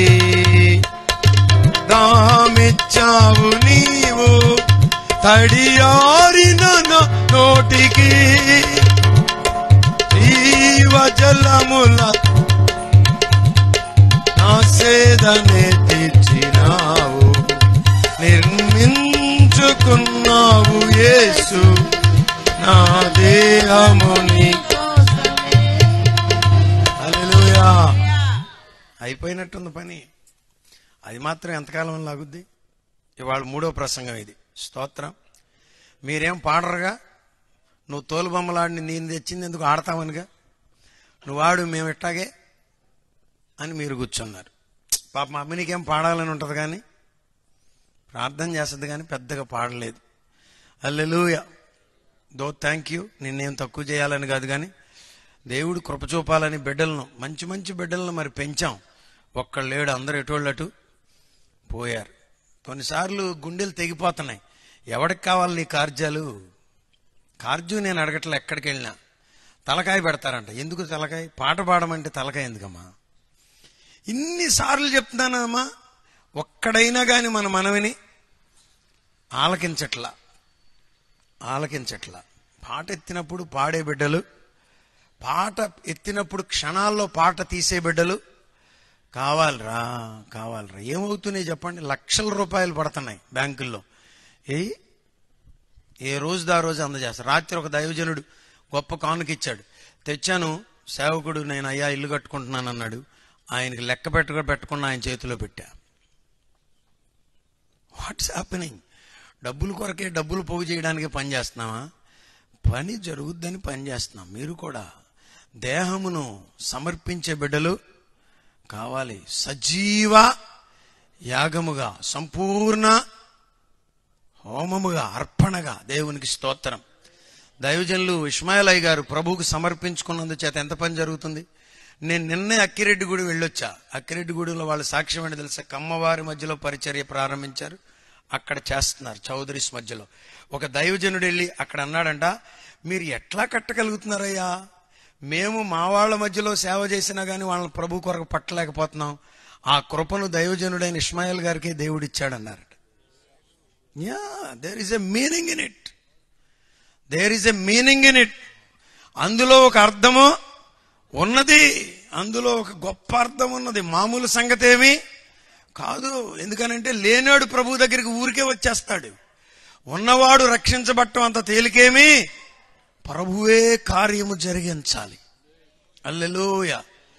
[SPEAKER 1] దాహమిచ్చావు నీవు తడియారిన నా నోటికి, జీవజలముల నా సేదనే తీర్చినావు, నిర్మించుకున్నావు యేసు నా దేహము నీకోసమే. హల్లెలూయా. అయిపోయినట్టుంది పని. అది మాత్రం ఎంతకాలం లాగుద్ది? ఇవాళ మూడో ప్రసంగం ఇది. స్తోత్రం. మీరేం పాడరుగా? నువ్వు తోలుబొమ్మలాడిని నేను తెచ్చింది ఎందుకు ఆడతావనిగా, నువ్వు ఆడు మేము ఇట్టాగే అని మీరు కూర్చున్నారు. పాప మా అమ్మనికేం పాడాలని ఉంటుంది కానీ ప్రార్థన చేస్తుంది కానీ పెద్దగా పాడలేదు. హల్లెలూయా. దో థ్యాంక్ యూ. నిన్నేం తక్కువ చేయాలని కాదు కానీ దేవుడు కృప చూపాలని బిడ్డలను, మంచి మంచి బిడ్డలను మరి పెంచాం. ఒక్కళ్ళు లేడు, అందరూ ఎటోళ్ళటు పోయారు. కొన్నిసార్లు గుండెలు తెగిపోతున్నాయి. ఎవరికి కావాలి నీ కార్యాలు? కార్జు నేను అడగట్లే, ఎక్కడికి వెళ్ళినా తలకాయ పెడతారంట. ఎందుకు తలకాయ? పాట పాడమంటే తలకాయ ఎందుకమ్మా? ఇన్నిసార్లు చెప్తున్నానమ్మా, ఒక్కడైనా కానీ మన మనవిని ఆలకించట్లా ఆలకించట్లా పాట ఎత్తినప్పుడు పాడే బిడ్డలు, పాట ఎత్తినప్పుడు క్షణాల్లో పాట తీసే బిడ్డలు కావాలరా కావాలరా ఏమవుతున్నాయి చెప్పండి? లక్షల రూపాయలు పడుతున్నాయి బ్యాంకుల్లో. ఏ ఏ రోజుదా రోజు అందజేస్తారు. రాత్రి ఒక దైవజనుడు గొప్ప కానుక ఇచ్చాడు. తెచ్చాను, సేవకుడు నేను అయ్యా ఇల్లు కట్టుకుంటున్నాను అన్నాడు. ఆయనకి లెక్క పెట్ట పెట్టకుండా ఆయన చేతిలో పెట్టా. What's happening? డబ్బుల కొరకే, డబ్బులు పోగు చేయడానికి పని చేస్తున్నావా? పని జరుగుద్దని పని చేస్తున్నాం. మీరు కూడా దేహమును సమర్పించే బిడ్డలు కావాలి. సజీవ యాగముగా, సంపూర్ణ హోమముగా, అర్పణగా దేవునికి స్తోత్రం. దైవజనులు ఇస్మాయిలయ్య గారు ప్రభువుకు సమర్పించుకున్నందు చేత ఎంత పని జరుగుతుంది? నేను నిన్నే అక్కిరెడ్డిగూడెం వెళ్ళొచ్చా. అక్కిరెడ్డిగూడెంలో వాళ్ళ సాక్ష్యం ఏంటి తెలుసా? కమ్మవారి మధ్యలో పరిచర్య ప్రారంభించారు. అక్కడ చేస్తున్నారు చౌదరీస్ మధ్యలో. ఒక దైవజనుడు వెళ్ళి అక్కడ అన్నాడంట, మీరు ఎట్లా కట్టగలుగుతున్నారయ్యా? మేము మా వాళ్ళ మధ్యలో సేవ చేసినా కానీ వాళ్ళని ప్రభు కొరకు పట్టలేకపోతున్నాం. ఆ కృపను దైవజనుడైన ఇస్మాయిల్ గారికి దేవుడు ఇచ్చాడన్నారట. Yeah, there is a meaning in it. There is a meaning in it. అందులో ఒక అర్థము ఉన్నది, అందులో ఒక గొప్ప అర్థం ఉన్నది. మామూలు సంగతి ఏమి కాదు. ఎందుకనంటే లేనాడు ప్రభు దగ్గరికి ఊరికే వచ్చేస్తాడు. ఉన్నవాడు రక్షించబట్టం అంత తేలికేమి, ప్రభువే కార్యము జరిగించాలి. హల్లెలూయా.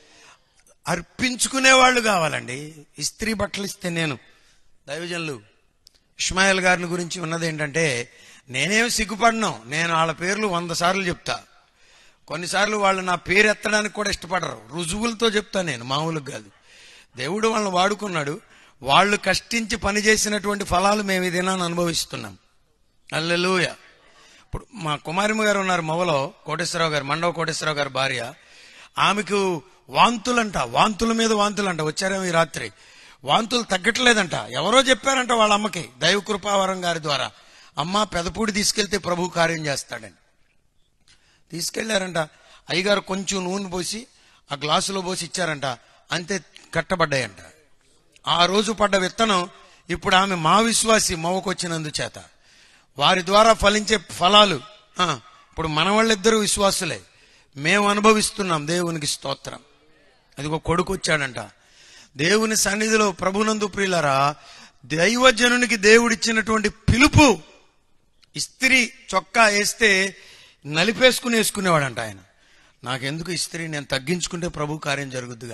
[SPEAKER 1] అర్పించుకునేవాళ్ళు కావాలండి. ఇస్త్రీ బట్టలు ఇస్తే నేను దైవజనులు ఇస్మాయిల్ గారిని గురించి ఉన్నది ఏంటంటే, నేనేం సిగ్గుపడను. నేను వాళ్ళ పేర్లు వంద సార్లు చెప్తా. కొన్నిసార్లు వాళ్ళు నా పేరు ఎత్తడానికి కూడా ఇష్టపడరు. రుజువులతో చెప్తా నేను, మామూలుగా కాదు. దేవుడు వాళ్ళని వాడుకున్నాడు. వాళ్ళు కష్టించి పనిచేసినటువంటి ఫలాలు మేము ఈ దినాన్ని అనుభవిస్తున్నాం. హల్లెలూయా. ఇప్పుడు మా కుమారిమ్మ గారు ఉన్నారు మొవలో, కోటేశ్వరరావు గారు, మండవ కోటేశ్వరరావు గారి భార్య. ఆమెకు వాంతులంట, వాంతుల మీద వాంతులంట. వచ్చారేమో ఈ రాత్రి. వాంతులు తగ్గట్లేదంట. ఎవరో చెప్పారంట వాళ్ళ అమ్మకి, దైవకృపావరం గారి ద్వారా, అమ్మ పెదపూడి తీసుకెళ్తే ప్రభు కార్యం చేస్తాడని. తీసుకెళ్లారంట. అయ్యగారు కొంచెం నూనె పోసి ఆ గ్లాసులో పోసి ఇచ్చారంట. అంతే, కట్టబడ్డాయంట. ఆ రోజు పడ్డ విత్తనం ఇప్పుడు ఆమె మా విశ్వాసి మవ్వకొచ్చినందుచేత వారి ద్వారా ఫలించే ఫలాలు ఇప్పుడు మన వాళ్ళిద్దరూ విశ్వాసులే, మేము అనుభవిస్తున్నాం. దేవునికి స్తోత్రం. అదిగో కొడుకు వచ్చాడంట. దేవుని సన్నిధిలో ప్రభునందు ప్రియులరా, దైవజనునికి దేవుడిచ్చినటువంటి పిలుపు. ఇస్త్రీ చొక్కా వేస్తే నలిపేసుకుని వేసుకునేవాడంట ఆయన. నాకెందుకు ఇస్త్రీ, నేను తగ్గించుకుంటే ప్రభు కార్యం జరుగుద్దుగా.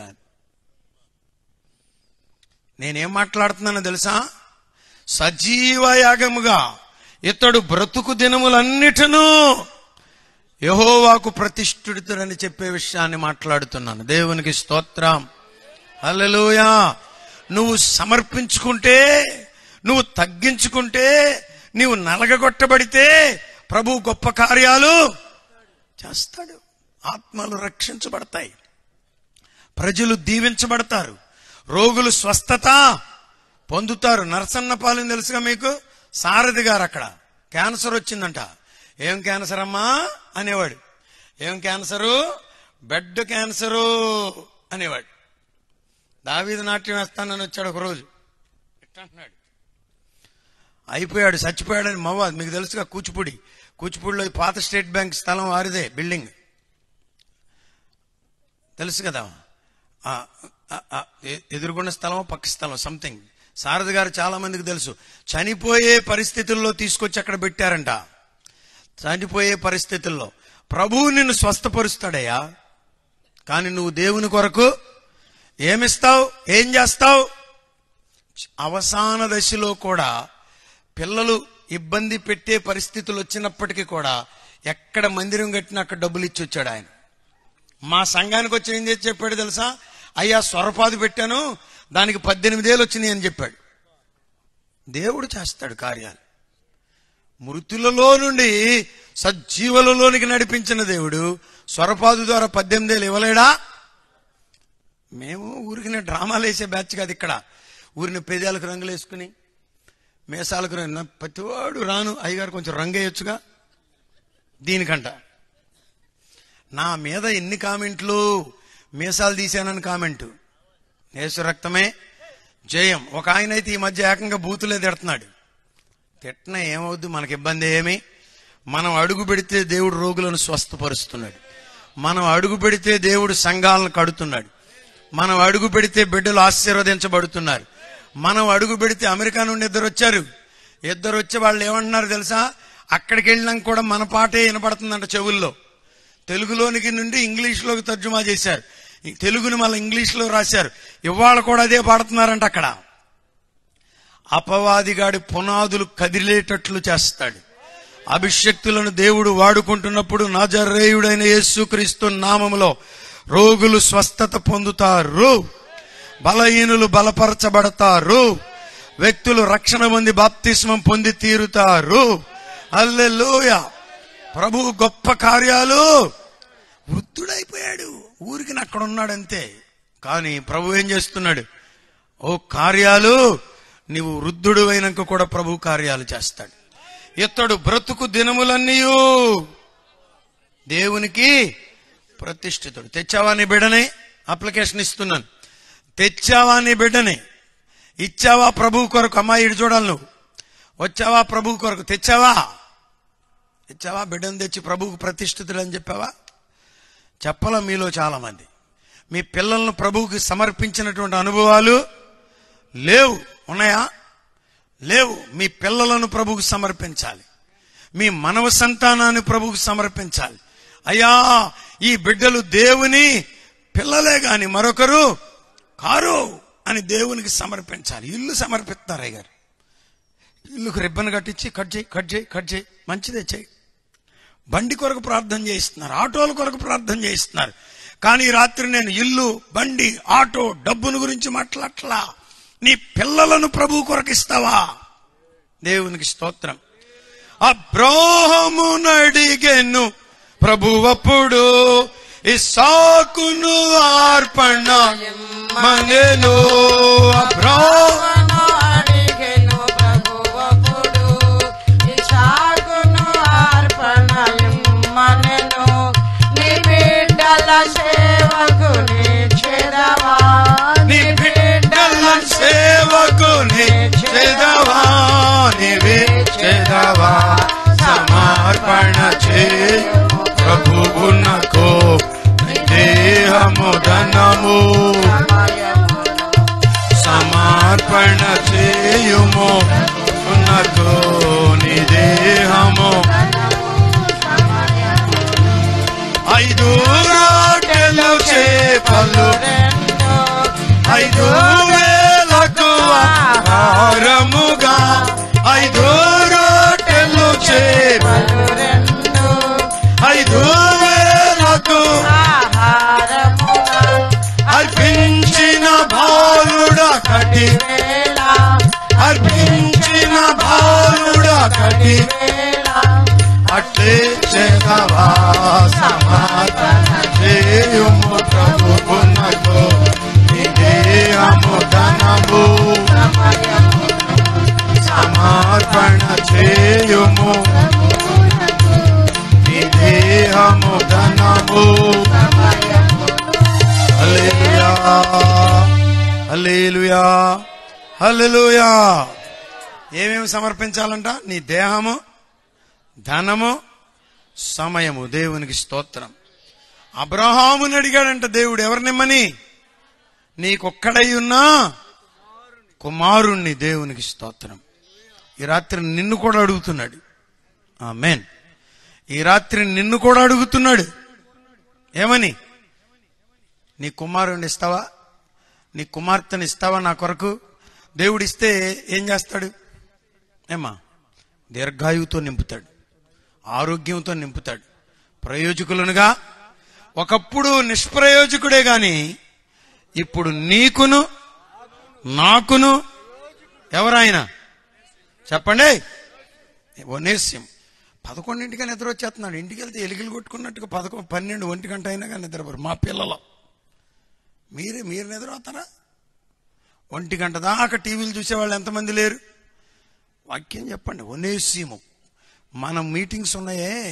[SPEAKER 1] నేనేం మాట్లాడుతున్నానో తెలుసా? సజీవ యాగముగా ఇతడు బ్రతుకు దినములన్నిటను యెహోవాకు ప్రతిష్ఠితుడని చెప్పే విషయాన్ని మాట్లాడుతున్నాను. దేవునికి స్తోత్రం. హల్లెలూయా. నువ్వు సమర్పించుకుంటే, నువ్వు తగ్గించుకుంటే, నీవు నలగగొట్టబడితే ప్రభు గొప్ప కార్యాలు చేస్తాడు. ఆత్మలు రక్షించబడతాయి, ప్రజలు దీవించబడతారు, రోగులు స్వస్థత పొందుతారు. నరసన్నపాలెం తెలుసుగా మీకు? సారథి గారు అక్కడ క్యాన్సర్ వచ్చిందంట. ఏం క్యాన్సర్ అమ్మా అనేవాడు. ఏం క్యాన్సరు? బెడ్ క్యాన్సరు అనేవాడు. దావీదు నాట్యం వేస్తానని వచ్చాడు ఒక రోజు. అంటున్నాడు అయిపోయాడు, చచ్చిపోయాడని మవ్వ. మీకు తెలుసుగా కూచిపూడి, కూచిపూడిలో పాత స్టేట్ బ్యాంక్ స్థలం వారిదే, బిల్డింగ్ తెలుసు కదా. ఎదురుగున్న స్థలం, పక్క స్థలం సంథింగ్. సారథి గారు చాలా మందికి తెలుసు. చనిపోయే పరిస్థితుల్లో తీసుకొచ్చి అక్కడ పెట్టారంట. చనిపోయే పరిస్థితుల్లో ప్రభువు నిన్ను స్వస్థపరుస్తాడయ్యా. కానీ నువ్వు దేవుని కొరకు ఏమిస్తావు, ఏం చేస్తావు? అవసాన దశలో కూడా పిల్లలు ఇబ్బంది పెట్టే పరిస్థితులు వచ్చినప్పటికీ కూడా ఎక్కడ మందిరం కట్టినా అక్కడ డబ్బులు ఇచ్చి వచ్చాడు ఆయన. మా సంఘానికి వచ్చి ఏం చేసి చెప్పాడు తెలుసా? అయ్యా స్వరపాదు పెట్టాను, దానికి పద్దెనిమిది ఏళ్ళు వచ్చినాయి అని చెప్పాడు. దేవుడు చేస్తాడు కార్యాలు. మృతులలో నుండి సజీవులలోనికి నడిపించిన దేవుడు స్వరపాదు ద్వారా పద్దెనిమిది ఏళ్ళు ఇవ్వలేడా? మేము ఊరికి డ్రామాలు వేసే బ్యాచ్ కాదు. ఇక్కడ ఊరిని పేదాలకు రంగులు వేసుకుని, మేసాలకు రంగు, ప్రతివాడు రాను అయ్యగారు కొంచెం రంగు వేయొచ్చుగా దీనికంట. నా మీద ఎన్ని కామెంట్లు, మీసాలు తీశానని కామెంటు. యేసు రక్తమే జయం. ఒక ఆయన అయితే ఈ మధ్య ఏకంగా బూతులే తిడుతున్నాడు. తిట్టినా ఏమవుద్ది, మనకి ఇబ్బంది ఏమి? మనం అడుగు పెడితే దేవుడు రోగులను స్వస్థపరుస్తున్నాడు. మనం అడుగు పెడితే దేవుడు సంఘాలను కడుతున్నాడు. మనం అడుగు పెడితే బిడ్డలు ఆశీర్వదించబడుతున్నారు. మనం అడుగు పెడితే అమెరికా నుండి ఇద్దరు వచ్చారు. ఇద్దరు వచ్చి వాళ్ళు ఏమంటున్నారు తెలుసా? అక్కడికి వెళ్ళినాక కూడా మన పాటే వినపడుతుందంట చెవుల్లో. తెలుగులోనికి నుండి ఇంగ్లీష్లోకి తర్జుమా చేశారు. తెలుగుని మళ్ళీ ఇంగ్లీష్లో రాశారు. ఇవాళ కూడా అదే పాడుతున్నారంట. అక్కడ అపవాదిగాడి పునాదులు కదిలేటట్లు చేస్తాడు. అభిషక్తులను దేవుడు వాడుకుంటున్నప్పుడు నజరేయుడైన యేసుక్రీస్తు నామములో రోగులు స్వస్థత పొందుతారు, బలహీనులు బలపరచబడతారు, వ్యక్తులు రక్షణ పొంది బాప్తిస్మం పొంది తీరుతారు. హల్లెలూయా. ప్రభు గొప్ప కార్యాలు. వృద్ధుడైపోయాడు, ఊరికి అక్కడ ఉన్నాడంతే. కానీ ప్రభు ఏం చేస్తున్నాడు? ఓ కార్యాలు, నీవు వృద్ధుడు అయినాక కూడా ప్రభు కార్యాలు చేస్తాడు. ఇతడు బ్రతుకు దినములన్నీయు దేవునికి ప్రతిష్ఠితుడు. తెచ్చావా నీ బిడ్డని? అప్లికేషన్ ఇస్తున్నాను. తెచ్చావా నీ బిడ్డని? ఇచ్చావా ప్రభు కొరకు? అమ్మాయి ఇటు చూడాలి. నువ్వు వచ్చావా ప్రభు కొరకు? తెచ్చావా? తెచ్చావా? బిడ్డను తెచ్చి ప్రభువుకు ప్రతిష్ఠితుడు అని చెప్పావా? చెప్పలా మీలో చాలా మంది. మీ పిల్లలను ప్రభువుకి సమర్పించినటువంటి అనుభవాలు లేవు. ఉన్నాయా? లేవు. మీ పిల్లలను ప్రభువుకు సమర్పించాలి. మీ మనవ సంతానాన్ని ప్రభువుకు సమర్పించాలి. అయ్యా, ఈ బిడ్డలు దేవుని పిల్లలే గాని మరొకరు కారు అని దేవునికి సమర్పించాలి. ఇల్లు సమర్పిస్తారు. అయ్యారు ఇల్లుకు రిబ్బన్ కట్టించి కట్ చేయి కట్ చేయి కట్ చేయి మంచిదే చేయి. బండి కొరకు ప్రార్థన చేయిస్తున్నారు, ఆటోల కొరకు ప్రార్థన చేయిస్తున్నారు. కానీ రాత్రి నేను ఇల్లు, బండి, ఆటో, డబ్బును గురించి మాట్లాడట్లా. నీ పిల్లలను ప్రభు కొరకు ఇస్తావా? దేవునికి స్తోత్రం. అబ్రాహామును అడిగెను ప్రభువప్పుడు, ఇస్సాకును అర్పణ మగెను. అబ్రాహాము అడిగెను ప్రభువప్పుడు, ఇస్సాకును అర్పణ మగెను. నీ బిడ్డల సేవకు నిచ్చెదవా, నీ బిడ్డల సేవకు నిచ్చెదవా, నిచ్చెదవా. సమర్పణ చేయు ప్రభువునకు దేహము ధనము. సమర్పణ చేయుము ఉన్నకు నీ దేహము. ఐదు రొట్టెలు చేపలు ఐదు వేలకు ఆహారముగా, ఐదు రొట్టెలు చేపలు ఐదు వేలకు అర్పించిన బాలుడ కటి, అర్పించిన బాలుడ కటి. అట్లే చేతవా సమర్పణ చేయుము ప్రభువునకు నీ దేహము ధనము. సమర్పణ చేయుము నీ దేహము ధనము. హల్లెలూయా, హల్లెలూయా, హల్లెలూయా. ఏమేమి సమర్పించాలంట? నీ దేహము, ధనము, సమయము. దేవునికి స్తోత్రం. అబ్రహాముని అడిగాడంట దేవుడు, ఎవరినిమ్మని? నీకొక్కడై ఉన్నా కుమారుణ్ణి. దేవునికి స్తోత్రం. ఈ రాత్రి నిన్ను కూడా అడుగుతున్నాడు. ఆమేన్. ఈ రాత్రి నిన్ను కూడా అడుగుతున్నాడు. ఏమని? నీ కుమారుణ్ణి ఇస్తావా? నీ కుమార్తెని ఇస్తావా నా కొరకు? దేవుడిస్తే ఏం చేస్తాడు? ఏమా? దీర్ఘాయువుతో నింపుతాడు, ఆరోగ్యంతో నింపుతాడు, ప్రయోజకులనుగా. ఒకప్పుడు నిష్ప్రయోజకుడే గాని ఇప్పుడు నీకును నాకును ఎవరాయన చెప్పండి? ఒనేస్యం. పదకొండింటిగా నిద్ర వచ్చేస్తున్నాడు. ఇంటికి వెళ్తే ఎలుగులు కొట్టుకున్నట్టుగా పదకొ పన్నెండు ఒంటి గంట అయినా కానీ నిద్రపోరు మా పిల్లలు. మీరే మీరు నిద్ర అవుతారా? ఒంటి గంట దాకా టీవీలు చూసేవాళ్ళు ఎంతమంది లేరు? వాక్యం చెప్పండి. ఒనేసిము. మన మీటింగ్స్ ఉన్నాయే,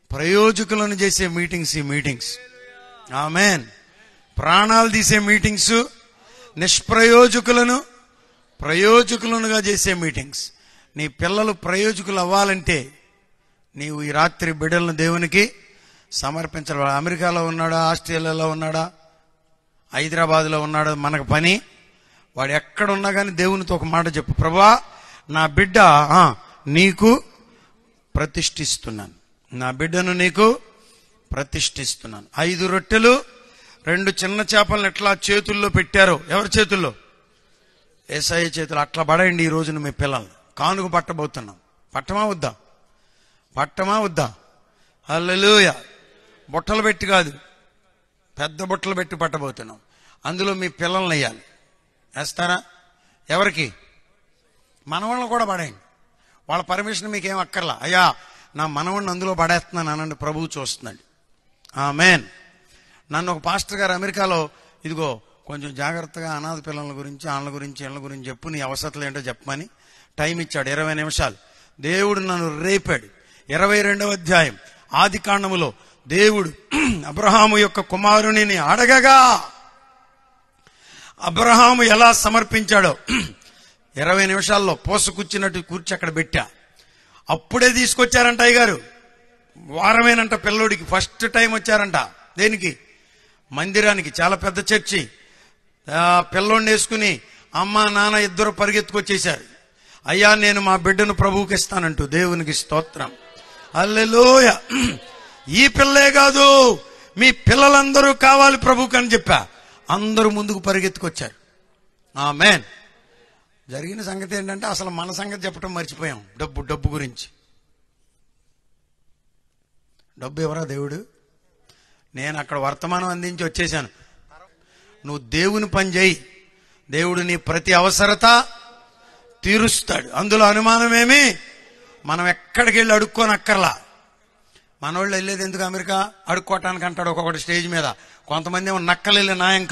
[SPEAKER 1] ప్రయోజకులను చేసే మీటింగ్స్ ఈ మీటింగ్స్. ఆమేన్. ప్రాణాలు తీసే మీటింగ్స్, నిష్ప్రయోజకులను ప్రయోజకులనుగా చేసే మీటింగ్స్. నీ పిల్లలు ప్రయోజకులు అవ్వాలంటే నీవు ఈ రాత్రి బిడ్డలను దేవునికి సమర్పించాలి. అమెరికాలో ఉన్నాడా, ఆస్ట్రేలియాలో ఉన్నాడా, హైదరాబాద్లో ఉన్నాడా, మనకు పని. వాడు ఎక్కడున్నా కానీ దేవునితో ఒక మాట చెప్పు, ప్రభువా నా బిడ్డ నీకు ప్రతిష్ఠిస్తున్నాను, నా బిడ్డను నీకు ప్రతిష్ఠిస్తున్నాను. ఐదు రొట్టెలు రెండు చిన్న చేపలను ఎట్లా చేతుల్లో పెట్టారో, ఎవరి చేతుల్లో? యేసయ్య చేతులు. అట్లా పడేయండి ఈ రోజున మీ పిల్లల్ని. కానుక పట్టబోతున్నాం. పట్టమా వద్దా? పట్టమా వద్దా? హల్లెలూయా. బుట్టలు పెట్టి కాదు, పెద్ద బుట్టలు పెట్టి పట్టబోతున్నాం. అందులో మీ పిల్లల్ని వేయాలి. వేస్తారా? ఎవరికి? మనవాళ్ళని కూడా పడేయండి. వాళ్ళ పర్మిషన్ మీకేం అక్కర్లా. అయ్యా నా మనవాడిని అందులో పడేస్తున్నాను అనండి, ప్రభువు చూస్తున్నాడు. ఆమేన్. నన్ను ఒక పాస్టర్ గారు అమెరికాలో, ఇదిగో కొంచెం జాగ్రత్తగా అనాథ పిల్లల గురించి, వాళ్ళ గురించి, వీళ్ళ గురించి చెప్పు, నీ అవసరాలు ఏంటో చెప్పమని టైం ఇచ్చాడు. ఇరవై నిమిషాలు. దేవుడు నన్ను రేపాడు. ఇరవై రెండవ అధ్యాయం ఆది కాండములో దేవుడు అబ్రహాము యొక్క కుమారునిని అడగగా అబ్రహాము ఎలా సమర్పించాడో ఇరవై నిమిషాల్లో పోసకూర్చున్నట్టు కూర్చి అక్కడ పెట్టా. అప్పుడే తీసుకొచ్చారంట అయ్యగారు. వారమేనంట పిల్లోడికి. ఫస్ట్ టైం వచ్చారంట. దేనికి? మందిరానికి. చాలా పెద్ద చర్చి. పిల్లోడిని వేసుకుని అమ్మ నాన్న ఇద్దరు పరిగెత్తుకొచ్చేశారు. అయ్యా నేను మా బిడ్డను ప్రభువుకి ఇస్తానంటూ. దేవునికి స్తోత్రం. హల్లెలూయా. ఈ పిల్లే కాదు, మీ పిల్లలందరూ కావాలి ప్రభువుకి అని చెప్పా. అందరూ ముందుకు పరిగెత్తుకొచ్చారు. ఆమేన్. జరిగిన సంగతి ఏంటంటే అసలు మన సంగతి చెప్పడం మర్చిపోయాం. డబ్బు డబ్బు గురించి. డబ్బు ఎవరా? దేవుడు. నేను అక్కడ వర్తమానం అందించి వచ్చేసాను. నువ్వు దేవుని పని చేయి, దేవుడు నీ ప్రతి అవసరత తీరుస్తాడు. అందులో అనుమానమేమి. మనం ఎక్కడికి వెళ్ళి అడుక్కోనక్కర్లా. మనోళ్ళు వెళ్ళేది ఎందుకు అమెరికా? అడుక్కోవటానికి అంటాడు ఒక్కొక్కటి స్టేజ్ మీద. కొంతమంది ఏమో నక్కలు వెళ్ళి నాయంక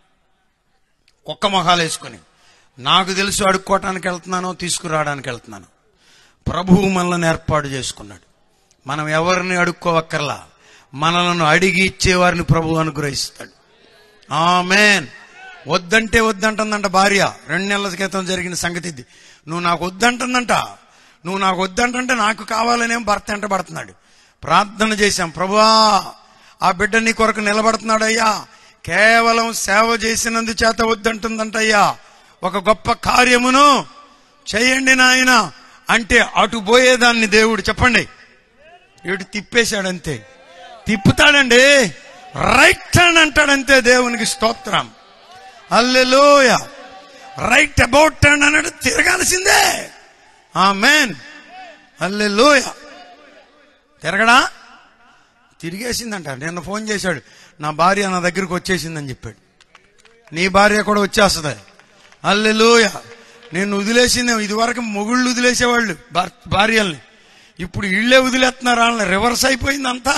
[SPEAKER 1] ఒక్క మొహాలు వేసుకుని. నాకు తెలుసు అడుక్కోవటానికి వెళ్తున్నానో తీసుకురావడానికి వెళ్తున్నాను. ప్రభువు మనల్ని ఏర్పాటు చేసుకున్నాడు. మనం ఎవరిని అడుక్కోవక్కర్లా. మనలను అడిగి ఇచ్చేవారిని ప్రభువు అనుగ్రహిస్తాడు. ఆమేన్. వద్దంటే వద్దంటుందంట భార్య. రెండు నెలల క్రితం జరిగిన సంగతి ఇది. నువ్వు నాకు వద్దంటుందంట. నువ్వు నాకు వద్దంటే నాకు కావాలనేం భర్త ఎంట పడుతున్నాడు. ప్రార్థన చేశాం. ప్రభువా ఆ బిడ్డ నీ కొరకు నిలబడుతున్నాడయ్యా, కేవలం సేవ చేసినందు చేత వద్దంటుందంటయ్యా, ఒక గొప్ప కార్యమును చేయండి నాయన అంటే అటు పోయేదాన్ని దేవుడు చెప్పండి ఇటు తిప్పేశాడంతే. తిప్పుతాడండి, రైట్ టర్న్ అంటాడంతే. దేవునికి స్తోత్రం. హల్లెలూయా. రైట్ అబౌట్ టర్న్ అన్నాడు, తిరగాల్సిందే. ఆమేన్. హల్లెలూయా. తిరగడా? తిరిగేసిందంట. నిన్న ఫోన్ చేశాడు, నా భార్య నా దగ్గరకు వచ్చేసిందని చెప్పాడు. నీ భార్య కూడా వచ్చేస్తుంది. హల్లెలూయా. నేను వదిలేసింది ఇదివరకు మొగుళ్ళు వదిలేసేవాళ్ళు భార్యల్ని, ఇప్పుడు ఇళ్లే వదిలేస్తున్నారు వాళ్ళని. రివర్స్ అయిపోయింది అంతా.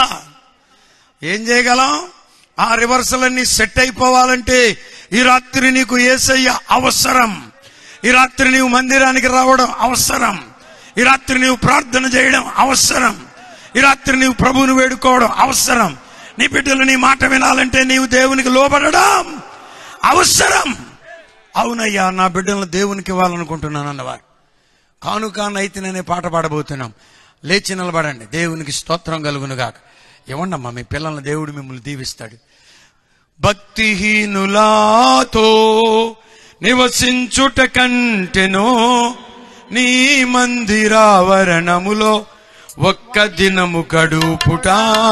[SPEAKER 1] ఏం చేయగలం? ఆ రివర్సలన్నీ సెట్ అయిపోవాలంటే ఈ రాత్రి నీకు యేసయ్య అవసరం. ఈ రాత్రి నీవు మందిరానికి రావడం అవసరం. ఈ రాత్రి నీవు ప్రార్థన చేయడం అవసరం. ఈ రాత్రి నీవు ప్రభువును వేడుకోవడం అవసరం. నీ బిడ్డలు నీ మాట వినాలంటే నీవు దేవునికి లోబడడం అవసరం. అవునయ్యా నా బిడ్డలను దేవునికి ఇవ్వాలనుకుంటున్నాను అన్నవారు కానుక నైతిననే పాట పాడబోతున్నాం. లేచి నిలబడండి. దేవునికి స్తోత్రం కలుగునుగాక. ఇవ్వండమ్మా మీ పిల్లల్ని, దేవుడు మిమ్మల్ని దీవిస్తాడు. భక్తిహీనులాతో నివసించుట కంటెనో నీ మందిరావరణములో ఒక్క దినము గడుపుట.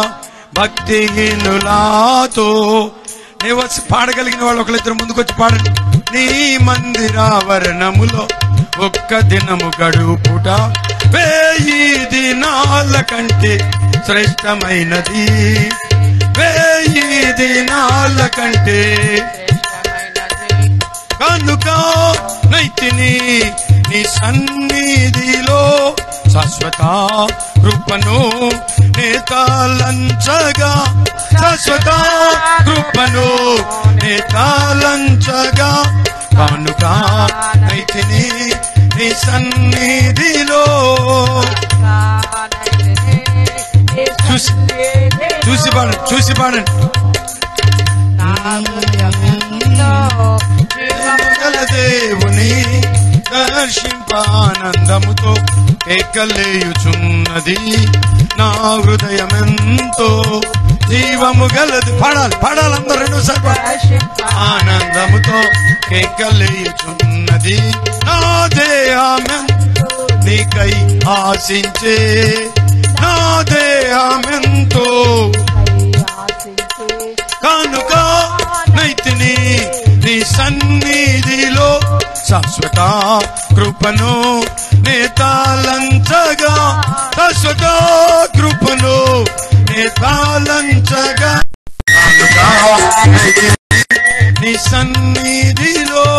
[SPEAKER 1] భక్తిహీనులాతో నివస పాడగలిగిన వాళ్ళు ఒకళ్ళిద్దరు ముందుకొచ్చి పాడండి. నీ మందిరావరణములో ఒక్క దినము గడుపుట వేయి దినాల కంటే శ్రేష్టమైనది. వేయి దినాల కంటే కనుక నైతిని నీ సన్నిధిలో శాశ్వత కృపను నేతాలంచగా. శాశ్వత కృపను నేతాలంచగా కనుక నైతిని నీ సన్నిధిలో. చూసి పాడండి, చూసి పాడండి. దేవుని దర్శింపానందముతో కేకలేయుచున్నది నా హృదయమెంతో జీవము గలది. పాడాలి పాడాలి అందరూ రెండోసారి. ఆనందముతో కేకలేయుచున్నది నా దేహమెంతో నీకై ఆశించే నా దేహమెంతో కనుక నైతిని నీ సన్నిధిలో శాశ్వత కృపను నేతాలంచగా శాశ్వత కృపను నేతాలంచగా కనుక నీ సన్నిధిలో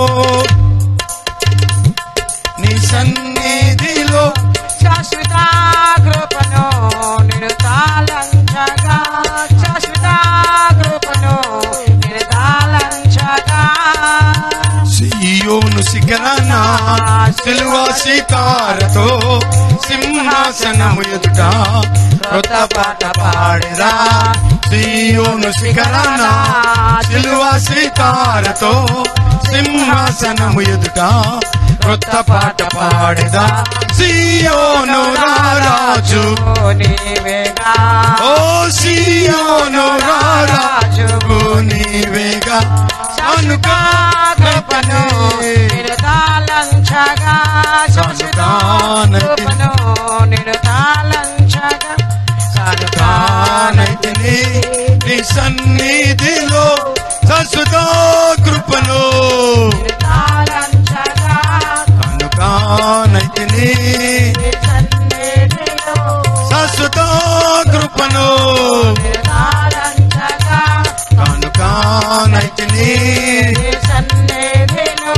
[SPEAKER 1] నీ సన్నిధిలో
[SPEAKER 2] శాశ్వత కృపను నిరుతాలంచగా శాశ్వత కృపను నిరుతాలంచగా
[SPEAKER 1] సియోను శిఖరాన సిలువ శిఖారతో సింహాసనము ఎదుట కొత్త పాట పాడేదా. సియోను శిఖరాన సిలువ శిఖారతో సింహాసనము ఎదుట కొత్త పాట పాడేదా. సియోను రారాజు
[SPEAKER 2] నీవేగా
[SPEAKER 1] ఓ సియోను రారాజు నీవేగా కనుక
[SPEAKER 2] కృపను నిరుతాలంచగా శాశ్వత కృపను నిరుతాలంచగా
[SPEAKER 1] కానైతిని నీ సన్నిధిలో శాశ్వత కృపను
[SPEAKER 2] నిరుతాలంచగా
[SPEAKER 1] కనుకానైతిని
[SPEAKER 2] సన్నిధిలో
[SPEAKER 1] శాశ్వత కృపను
[SPEAKER 2] నిరుతాలంచగా
[SPEAKER 1] కనుకానైతిని
[SPEAKER 2] సన్నిధిలో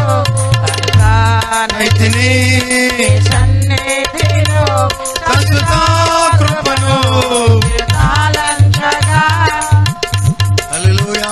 [SPEAKER 1] నైతిని
[SPEAKER 2] సన్నిధిలో
[SPEAKER 1] శాశ్వత కృపను.
[SPEAKER 2] నిరుతాలంచగా
[SPEAKER 1] హల్లెలూయా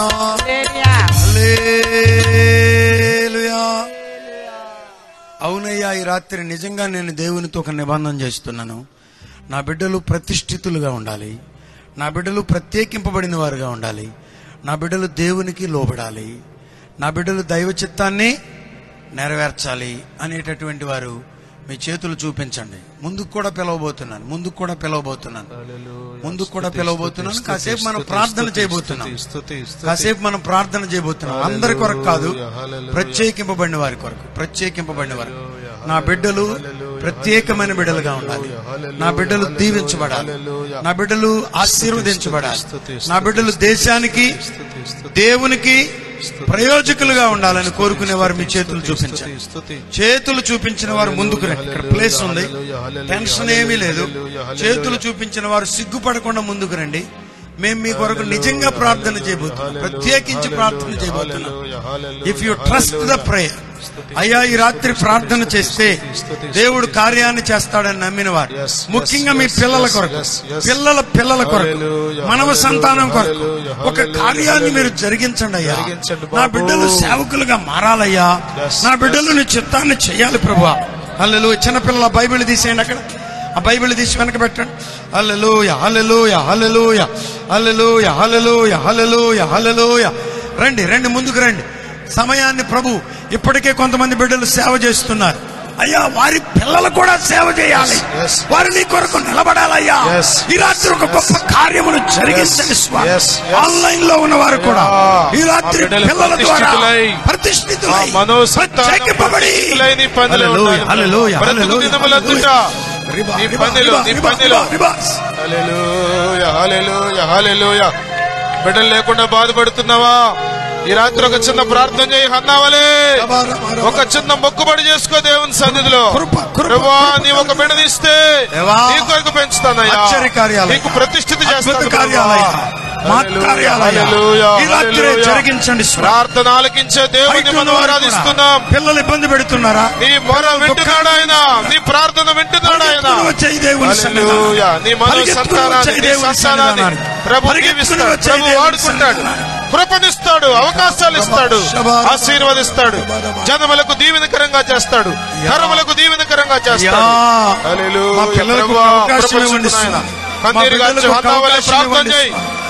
[SPEAKER 1] హల్లెలూయా. అవునయ్యా, ఈ రాత్రి నిజంగా నేను దేవునితో ఒక నిబంధన చేస్తున్నాను. నా బిడ్డలు ప్రతిష్ఠితులుగా ఉండాలి, నా బిడ్డలు ప్రత్యేకింపబడిన వారుగా ఉండాలి, నా బిడ్డలు దేవునికి లోబడాలి, నా బిడ్డలు దైవ చిత్తాన్ని నెరవేర్చాలి అనేటటువంటి వారు మీ చేతులు చూపించండి. ముందుకు కూడా పిలవబోతున్నాను, ముందుకు కూడా పిలవబోతున్నాను, ముందుకు కూడా పిలవబోతున్నాను. కాసేపు మనం ప్రార్థన చేయబోతున్నాం, కాసేపు మనం ప్రార్థన చేయబోతున్నాం. అందరి కొరకు కాదు, ప్రత్యేకింపబడిన వారి కొరకు, ప్రత్యేకింపబడిన వారు. నా బిడ్డలు ప్రత్యేకమైన బిడ్డలుగా ఉండాలి, నా బిడ్డలు దీవించబడాలి, నా బిడ్డలు ఆశీర్వదించబడాలి, నా బిడ్డలు దేశానికి దేవునికి ప్రయోజకులుగా ఉండాలని కోరుకునే వారు మీ చేతులు చూపించండి. చేతులు చూపించిన వారు ముందుకు రండి. ఇక్కడ ప్లేస్ ఉంది, టెన్షన్ ఏమీ లేదు. చేతులు చూపించిన వారు సిగ్గుపడకుండా ముందుకు రండి. మేము మీ కొరకు నిజంగా ప్రార్థన చేయబోతున్నాం, ప్రత్యేకించి ప్రార్థన చేయబోతున్నాం. If you trust the prayer, అయ్యా ఈ రాత్రి ప్రార్థన చేస్తే దేవుడు కార్యాన్ని చేస్తాడని నమ్మిన వారు, ముఖ్యంగా మీ పిల్లల కొరకు, పిల్లల పిల్లల కొరకు, మనవ సంతానం కొరకు ఒక కార్యాన్ని మీరు జరిగించండి. అయ్యా నా బిడ్డలు సేవకులుగా మారాలయ్యా, నా బిడ్డలు నీ చిత్తాన్ని చెయ్యాలి ప్రభువా. హల్లెలూయా. చిన్నపిల్లల బైబిల్ తీసేయండి, అక్కడ ఆ బైబిల్ తీసి వెనక పెట్టండి. హల్లెలూయా హల్లెలూయా హల్లెలూయా హల్లెలూయా హల్లెలూయా హల్లెలూయా హల్లెలూయా. రండి రండి, ముందుకు రండి. సమయాన్ని ప్రభు ఇప్పటికే కొంతమంది బిడ్డలు సేవ చేస్తున్నారు. అయ్యా వారి పిల్లలు కూడా సేవ చేయాలి, వారు నీ కొరకు నిలబడాలయ్యా. ఈ రాత్రి ఒక గొప్ప కార్యమును జరిగించండి స్వామి. ఆన్లైన్ లో ఉన్న వారు కూడా ఈ రాత్రి పిల్లల ద్వారా ప్రతిష్ఠితులై ప్రత్యేకింపబడి హల్లెలూయా హల్లెలూయా హల్లెలూయా
[SPEAKER 3] హల్లెలూయా. బిడ్డలు లేకుండా బాధపడుతున్నావా? ఈ రాత్రి ఒక చిన్న ప్రార్థన చేయి. హన్నావలే ఒక చిన్న మొక్కుబడి చేసుకో దేవుని సన్నిధిలో. ప్రభువా నీ ఒక బిడ్డనిస్తే నీ కొరకు పెంచుతానయ్యా, నీకు ప్రతిష్ఠిత చేస్తాను.
[SPEAKER 1] జరిగించండి.
[SPEAKER 3] ప్రార్థన ఆలకించే దేవుని మనం ఆరాధిస్తున్నాం.
[SPEAKER 1] పిల్లలు ఇబ్బంది పెడుతున్నారా?
[SPEAKER 3] నీ మొర వింటున్నాడు ఆయన, నీ ప్రార్థన వింటున్నాడు ఆయన. నీ మనో సంతానాన్ని ప్రభు దీవిస్తాడు, ప్రభు వాడుకుంటాడు, కృపనిస్తాడు, అవకాశాలు ఇస్తాడు, ఆశీర్వదిస్తాడు, జనములకు దీవెనకరంగా చేస్తాడు, ధర్మలకు దీవెనకరంగా చేస్తాడు. హల్లెలూయా. కన్నీరు గార్చి హన్నావలే ప్రార్థన చేయి.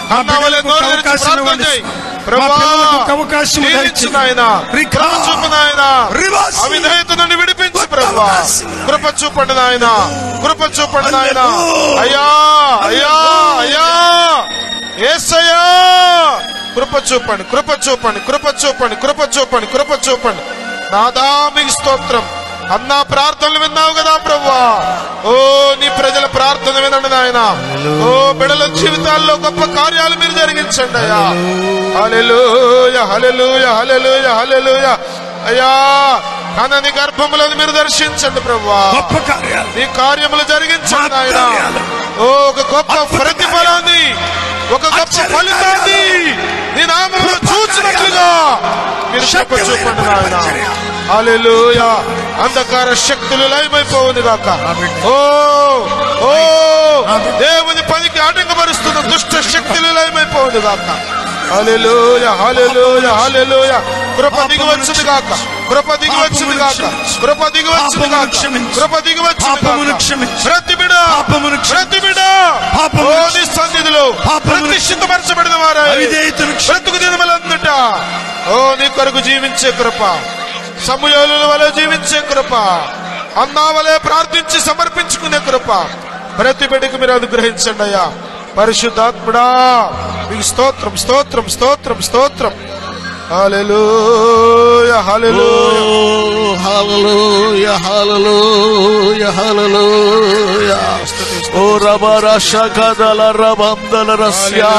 [SPEAKER 3] అన్నవలే నోరు తెరిచి ప్రార్థన చేయి. ప్రభువా
[SPEAKER 4] అవకాశం
[SPEAKER 3] దీవించు నాయనా, కృప చూపు నాయనా, అవిధేయత నుండి విడిపించు ప్రభువా. కృప చూపండి నాయనా, కృప చూపండి నాయనా. అయ్యా అయ్యా అయ్యా యేసయ్యా కృప చూపండి, కృప చూపండి, కృప చూపండి, కృప చూపండి, కృప చూపండి. నాదా మీకు స్తోత్రం. అన్నా ప్రార్థనలు విన్నావు కదా ప్రభువా. ఓ నీ ప్రజల ప్రార్థన వినండి నాయన. ఓ బిడ్డల జీవితాల్లో గొప్ప కార్యాలు మీరు జరిగించండి అయ్యా. హల్లెలూయా హల్లెలూయా హల్లెలూయా హల్లెలూయా. అయ్యా కనని గర్భములను మీరు దర్శించండి ప్రభువా.
[SPEAKER 4] గొప్ప కార్యాలు
[SPEAKER 3] నీ కార్యములు జరిగించండి నాయన. ఓ ఒక గొప్ప ప్రతిఫలాన్ని, ఒక గొప్ప ఫలితాన్ని నీ నామములో చూచినట్లుగా మీరు కృప చూపండి నాయన. హల్లెలూయా. అంధకార శక్తులు లయమైపోవును గాక. ఓ ఓ దేవుని పనికి ఆటంకపరుస్తున్న దుష్ట శక్తులు లయమైపోవును గాక. హల్లెలూయా హల్లెలూయా హల్లెలూయా. కృప దిగివచ్చును గాక, కృప దిగివచ్చును గాక, కృప దిగివచ్చును గాక, కృప దిగివచ్చును గాక. ప్రతి బిడ్డ ప్రతి బిడ్డ ఓ నీ సన్నిధిలో ప్రతిష్ఠితపరచబడిన వారై బ్రతుకు దినములందుట ఓ నీ కొరకు జీవించే కృప, సమూయేలు వలె జీవించే కృప, అన్నా వలె ప్రార్థించి సమర్పించుకునే కృప ప్రతి బిడ్డకు మీరు అనుగ్రహించండి అయ్యా. పరిశుద్ధాత్ముడా మీకు స్తోత్రం స్తోత్రం స్తోత్రం స్తోత్రం. హల్లెలూయా హల్లెలూయా
[SPEAKER 5] హల్లెలూయా హల్లెలూయా హల్లెలూయా. ఓ రబరా షకదల రబందల రస్యా.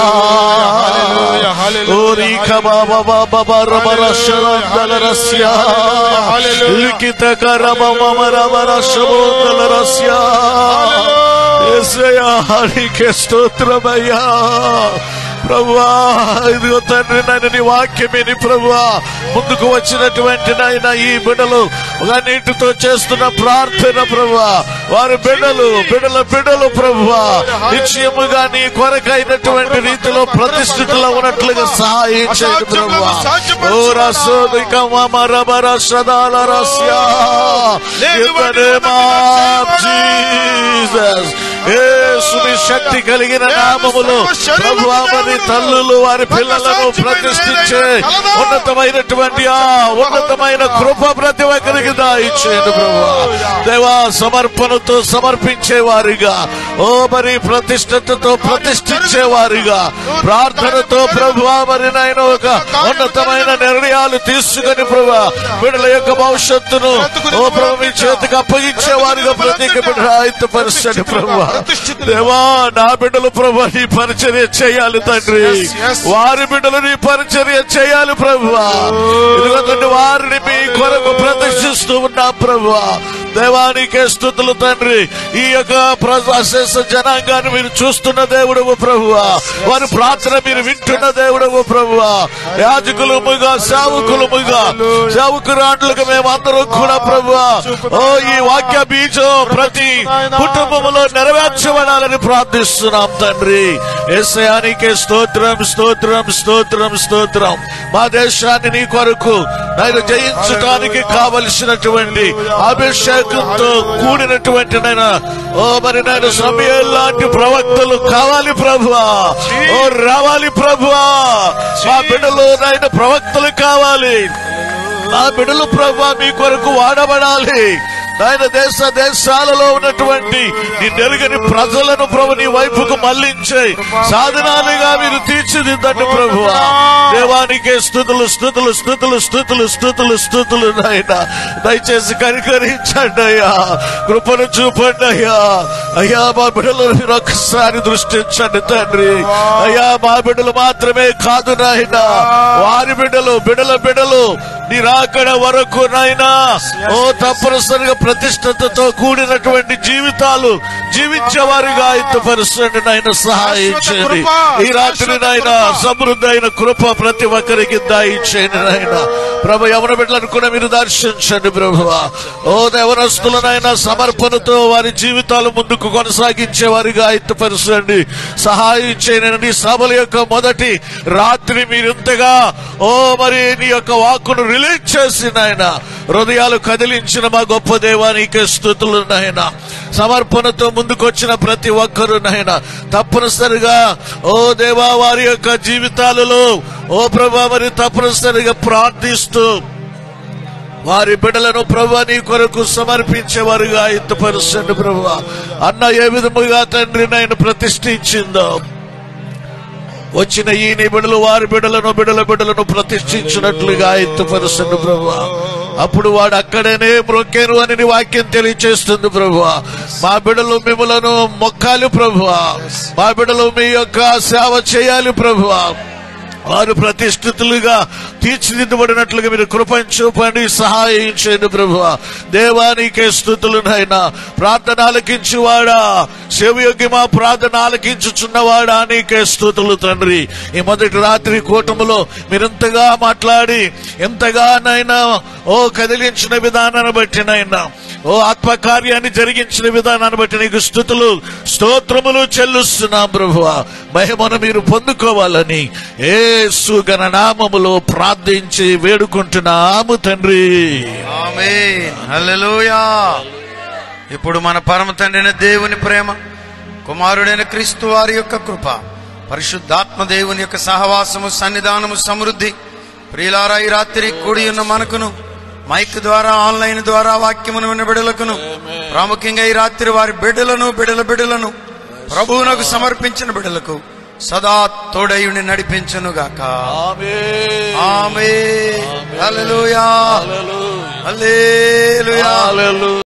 [SPEAKER 5] ఓ రీక బాబా బాబా రబరా షరందల రస్యా. లిఖిత కరమ మమ రబరా షబోదల రస్యా. యేసయ్యా నీకే స్తోత్రమయ్యా. ప్రభువా ఇదిగో తండ్రి నాయన నీ వాక్యమేని ప్రభువా ముందుకు వచ్చినటువంటి నాయన ఈ బిడ్డలు నీటితో చేస్తున్న ప్రార్థన ప్రభువా, వారి బిడ్డలు బిడ్డల బిడ్డలు ప్రభువా నిశ్చయముగా నీ కొరకైనటువంటి రీతిలో ప్రతిష్ఠితులు ఉన్నట్లుగా సహాయం చేయండి ప్రభువా. ఓ రసోదిక మమ రబర Sadala Russia. In the name of Jesus. యేసుని శక్తి కలిగిన నామములో ప్రభువా మరి తల్లులు వారి పిల్లలను ప్రతిష్ఠించే ఉన్నతమైనటువంటి ఆ ఉన్నతమైన కృప ప్రతి ఒక్కరికి దయచేయండి ప్రభువా. దేవా సమర్పణతో సమర్పించే వారిగా, ఓ మరి ప్రతిష్ఠతతో ప్రతిష్ఠించే వారిగా, ప్రార్థనతో ప్రభువా మరి నాయన ఒక ఉన్నతమైన నిర్ణయాలు తీసుకుని ప్రభువా బిడ్డల యొక్క భవిష్యత్తును ఓ ప్రభు మీ చేతికి అప్పగించే వారిగా ప్రతి బిడ్డ ఆయుధపరచండి ప్రభువా. దేవా నా బిడ్డలు ప్రభు నీ పరిచర్య చేయాలి తండ్రి, వారి బిడ్డలు నీ పరిచర్య చేయాలి ప్రభువా. ఇదిగో వారిని మీ కొరకు ప్రదర్శిస్తూ ఉన్నాం ప్రభువా. దేవానికే స్తుతులు తండ్రి. ఈ యొక్క అశేష జనాంగాన్ని మీరు చూస్తున్న దేవుడవు ప్రభువా, వారి ప్రార్థన మీరు వింటున్న దేవుడవు ప్రభువా. యాజకులముగా సేవకులముగా సేవకురాండ్లుగా మేమందరం కూడా ప్రభువా ఓ ఈ వాక్య బీజం ప్రతి కుటుంబంలో నెరవేర్చబడాలని ప్రార్థిస్తున్నాం తండ్రి. యేసయ్యానికే స్తోత్రం స్తోత్రం స్తోత్రం స్తోత్రం. మా దేశాన్ని నీ కొరకు నేను జయించడానికి కావలసినటువంటి అభిషేకంతో కూడినటువంటి నేను ఓ మరి నేను సమూయేలు లాంటి ప్రవక్తలు కావాలి ప్రభువా. ఓ రావాలి ప్రభువా. మా బిడ్డలు నాయన ప్రవక్తలు కావాలి. మా బిడ్డలు ప్రభువా మీ కొరకు వాడబడాలి. ఆయన దేశ దేశాలలో ఉన్నటువంటి నీ నెరుగని ప్రజలను ప్రభు నీ వైపుకు మళ్లించే సాధనాలుగా మీరు తీర్చిదిద్దండి ప్రభువా. దేవానికే స్తుతులు స్తుతులు స్తుతులు స్తుతులు స్తుతులు స్తుతులు నాయన. దయచేసి కనికరించండి అయ్యా, కృపను చూపండి అయ్యా. అయ్యా మా బిడ్డలు మీరు ఒక్కసారి దృష్టించండి తండ్రి. అయ్యా మా బిడ్డలు మాత్రమే కాదు నాయన, వారి బిడ్డలు బిడ్డల బిడ్డలు నీ రాకడ వరకు నాయనా ఓ తప్పనిసరిగా ప్రతిష్టతతో కూడినటువంటి జీవితాలు జీవించేవారిగా ఎత్తుపరుస్తుంది నాయన. సహాయం చేయండి ఈ రాత్రి నాయన. సమృద్ధి అయిన కృప ప్రతి ఒక్కరికి దయచేయండి నాయన. ప్రభు యవన బిడ్డలను కూడా మీరు దర్శించండి ప్రభువా. ఓ యవనస్తులనైనా సమర్పణతో వారి జీవితాలు ముందుకు కొనసాగించే వారిగా ఎత్తుపరుస్తుంది. సహాయం చేయండి. నీ సభల యొక్క మొదటి రాత్రి మీరింతగా ఓ మరి నీ యొక్క వాక్కును రిలీజ్ చేసి నాయన హృదయాలు కదిలించిన మా గొప్ప దేవానికి స్తుతులు నాయన. సమర్పణతో ముందుకు వచ్చిన ప్రతి ఒక్కరూ నాయన తప్పనిసరిగా ఓ దేవా వారి యొక్క జీవితాలలో ఓ ప్రభా మరి తప్పనిసరిగా ప్రార్థిస్తూ వారి బిడ్డలను ప్రభు నీ కొరకు సమర్పించేవారుగా ఎత్తుపరుచండి ప్రభు. అన్న ఏ విధముగా తండ్రి నాయన ప్రతిష్ఠించిందో వచ్చిన ఈ నీ బిడ్డలు వారి బిడ్డలను బిడ్డల బిడ్డలను ప్రతిష్ఠించినట్లుగా ఎత్తుపరుచండి ప్రభు. అప్పుడు వాడు అక్కడనే మ్రొక్కేను అని నీ వాక్యం తెలియచేస్తుంది ప్రభు. మా బిడ్డలు మిమ్మలను మొక్కాలి ప్రభు, మా బిడ్డలు మీ యొక్క సేవ చేయాలి ప్రభు. వారు ప్రతిష్ఠితులుగా తీర్చిదిద్దబడినట్లుగా మీరు కృపను చూపండి, సహాయం చేయండి ప్రభు. దేవానికే స్థుతులు నాయన. ప్రార్థన ఆలకించువాడా, శివయోగ్యమా ప్రార్థన ఆలకించుచున్నవాడా నీకే స్థుతులు తండ్రి. ఈ మొదటి రాత్రి కూటములో మీరెంతగా మాట్లాడి ఎంతగా నైనా ఓ కదిలించిన విధానాన్ని బట్టి నైనా ఓ ఆత్మకార్యాన్ని జరిగించిన విధానాన్ని బట్టి నీకు స్తుతులు స్తోత్రములు చెల్లిస్తున్నాం ప్రభువ. మహిమను మీరు పొందుకోవాలని యేసు ఘన నామములో ప్రార్థించి వేడుకుంటున్నాము తండ్రి.
[SPEAKER 1] ఆమేన్. హల్లెలూయా. ఇప్పుడు మన పరమ తండ్రైన దేవుని ప్రేమ, కుమారుడైన క్రీస్తు వారి యొక్క కృప, పరిశుద్ధాత్మ దేవుని యొక్క సహవాసము, సన్నిధానము, సమృద్ధి ప్రియులారా ఈ రాత్రి కూడి ఉన్న మనకును, మైక్ ద్వారా ఆన్లైన్ ద్వారా వాక్యమును విన్న బిడ్డలకును, ప్రాముఖ్యంగా ఈ రాత్రి వారి బిడ్డలను బిడ్డల బిడ్డలను ప్రభువునకు సమర్పించిన బిడ్డలకు సదా తోడయుని నడిపించును గాక.
[SPEAKER 5] ఆమేన్.
[SPEAKER 1] ఆమేన్. హల్లెలూయా.
[SPEAKER 5] హల్లెలూయా.
[SPEAKER 1] హల్లెలూయా.
[SPEAKER 5] హల్లెలూయా.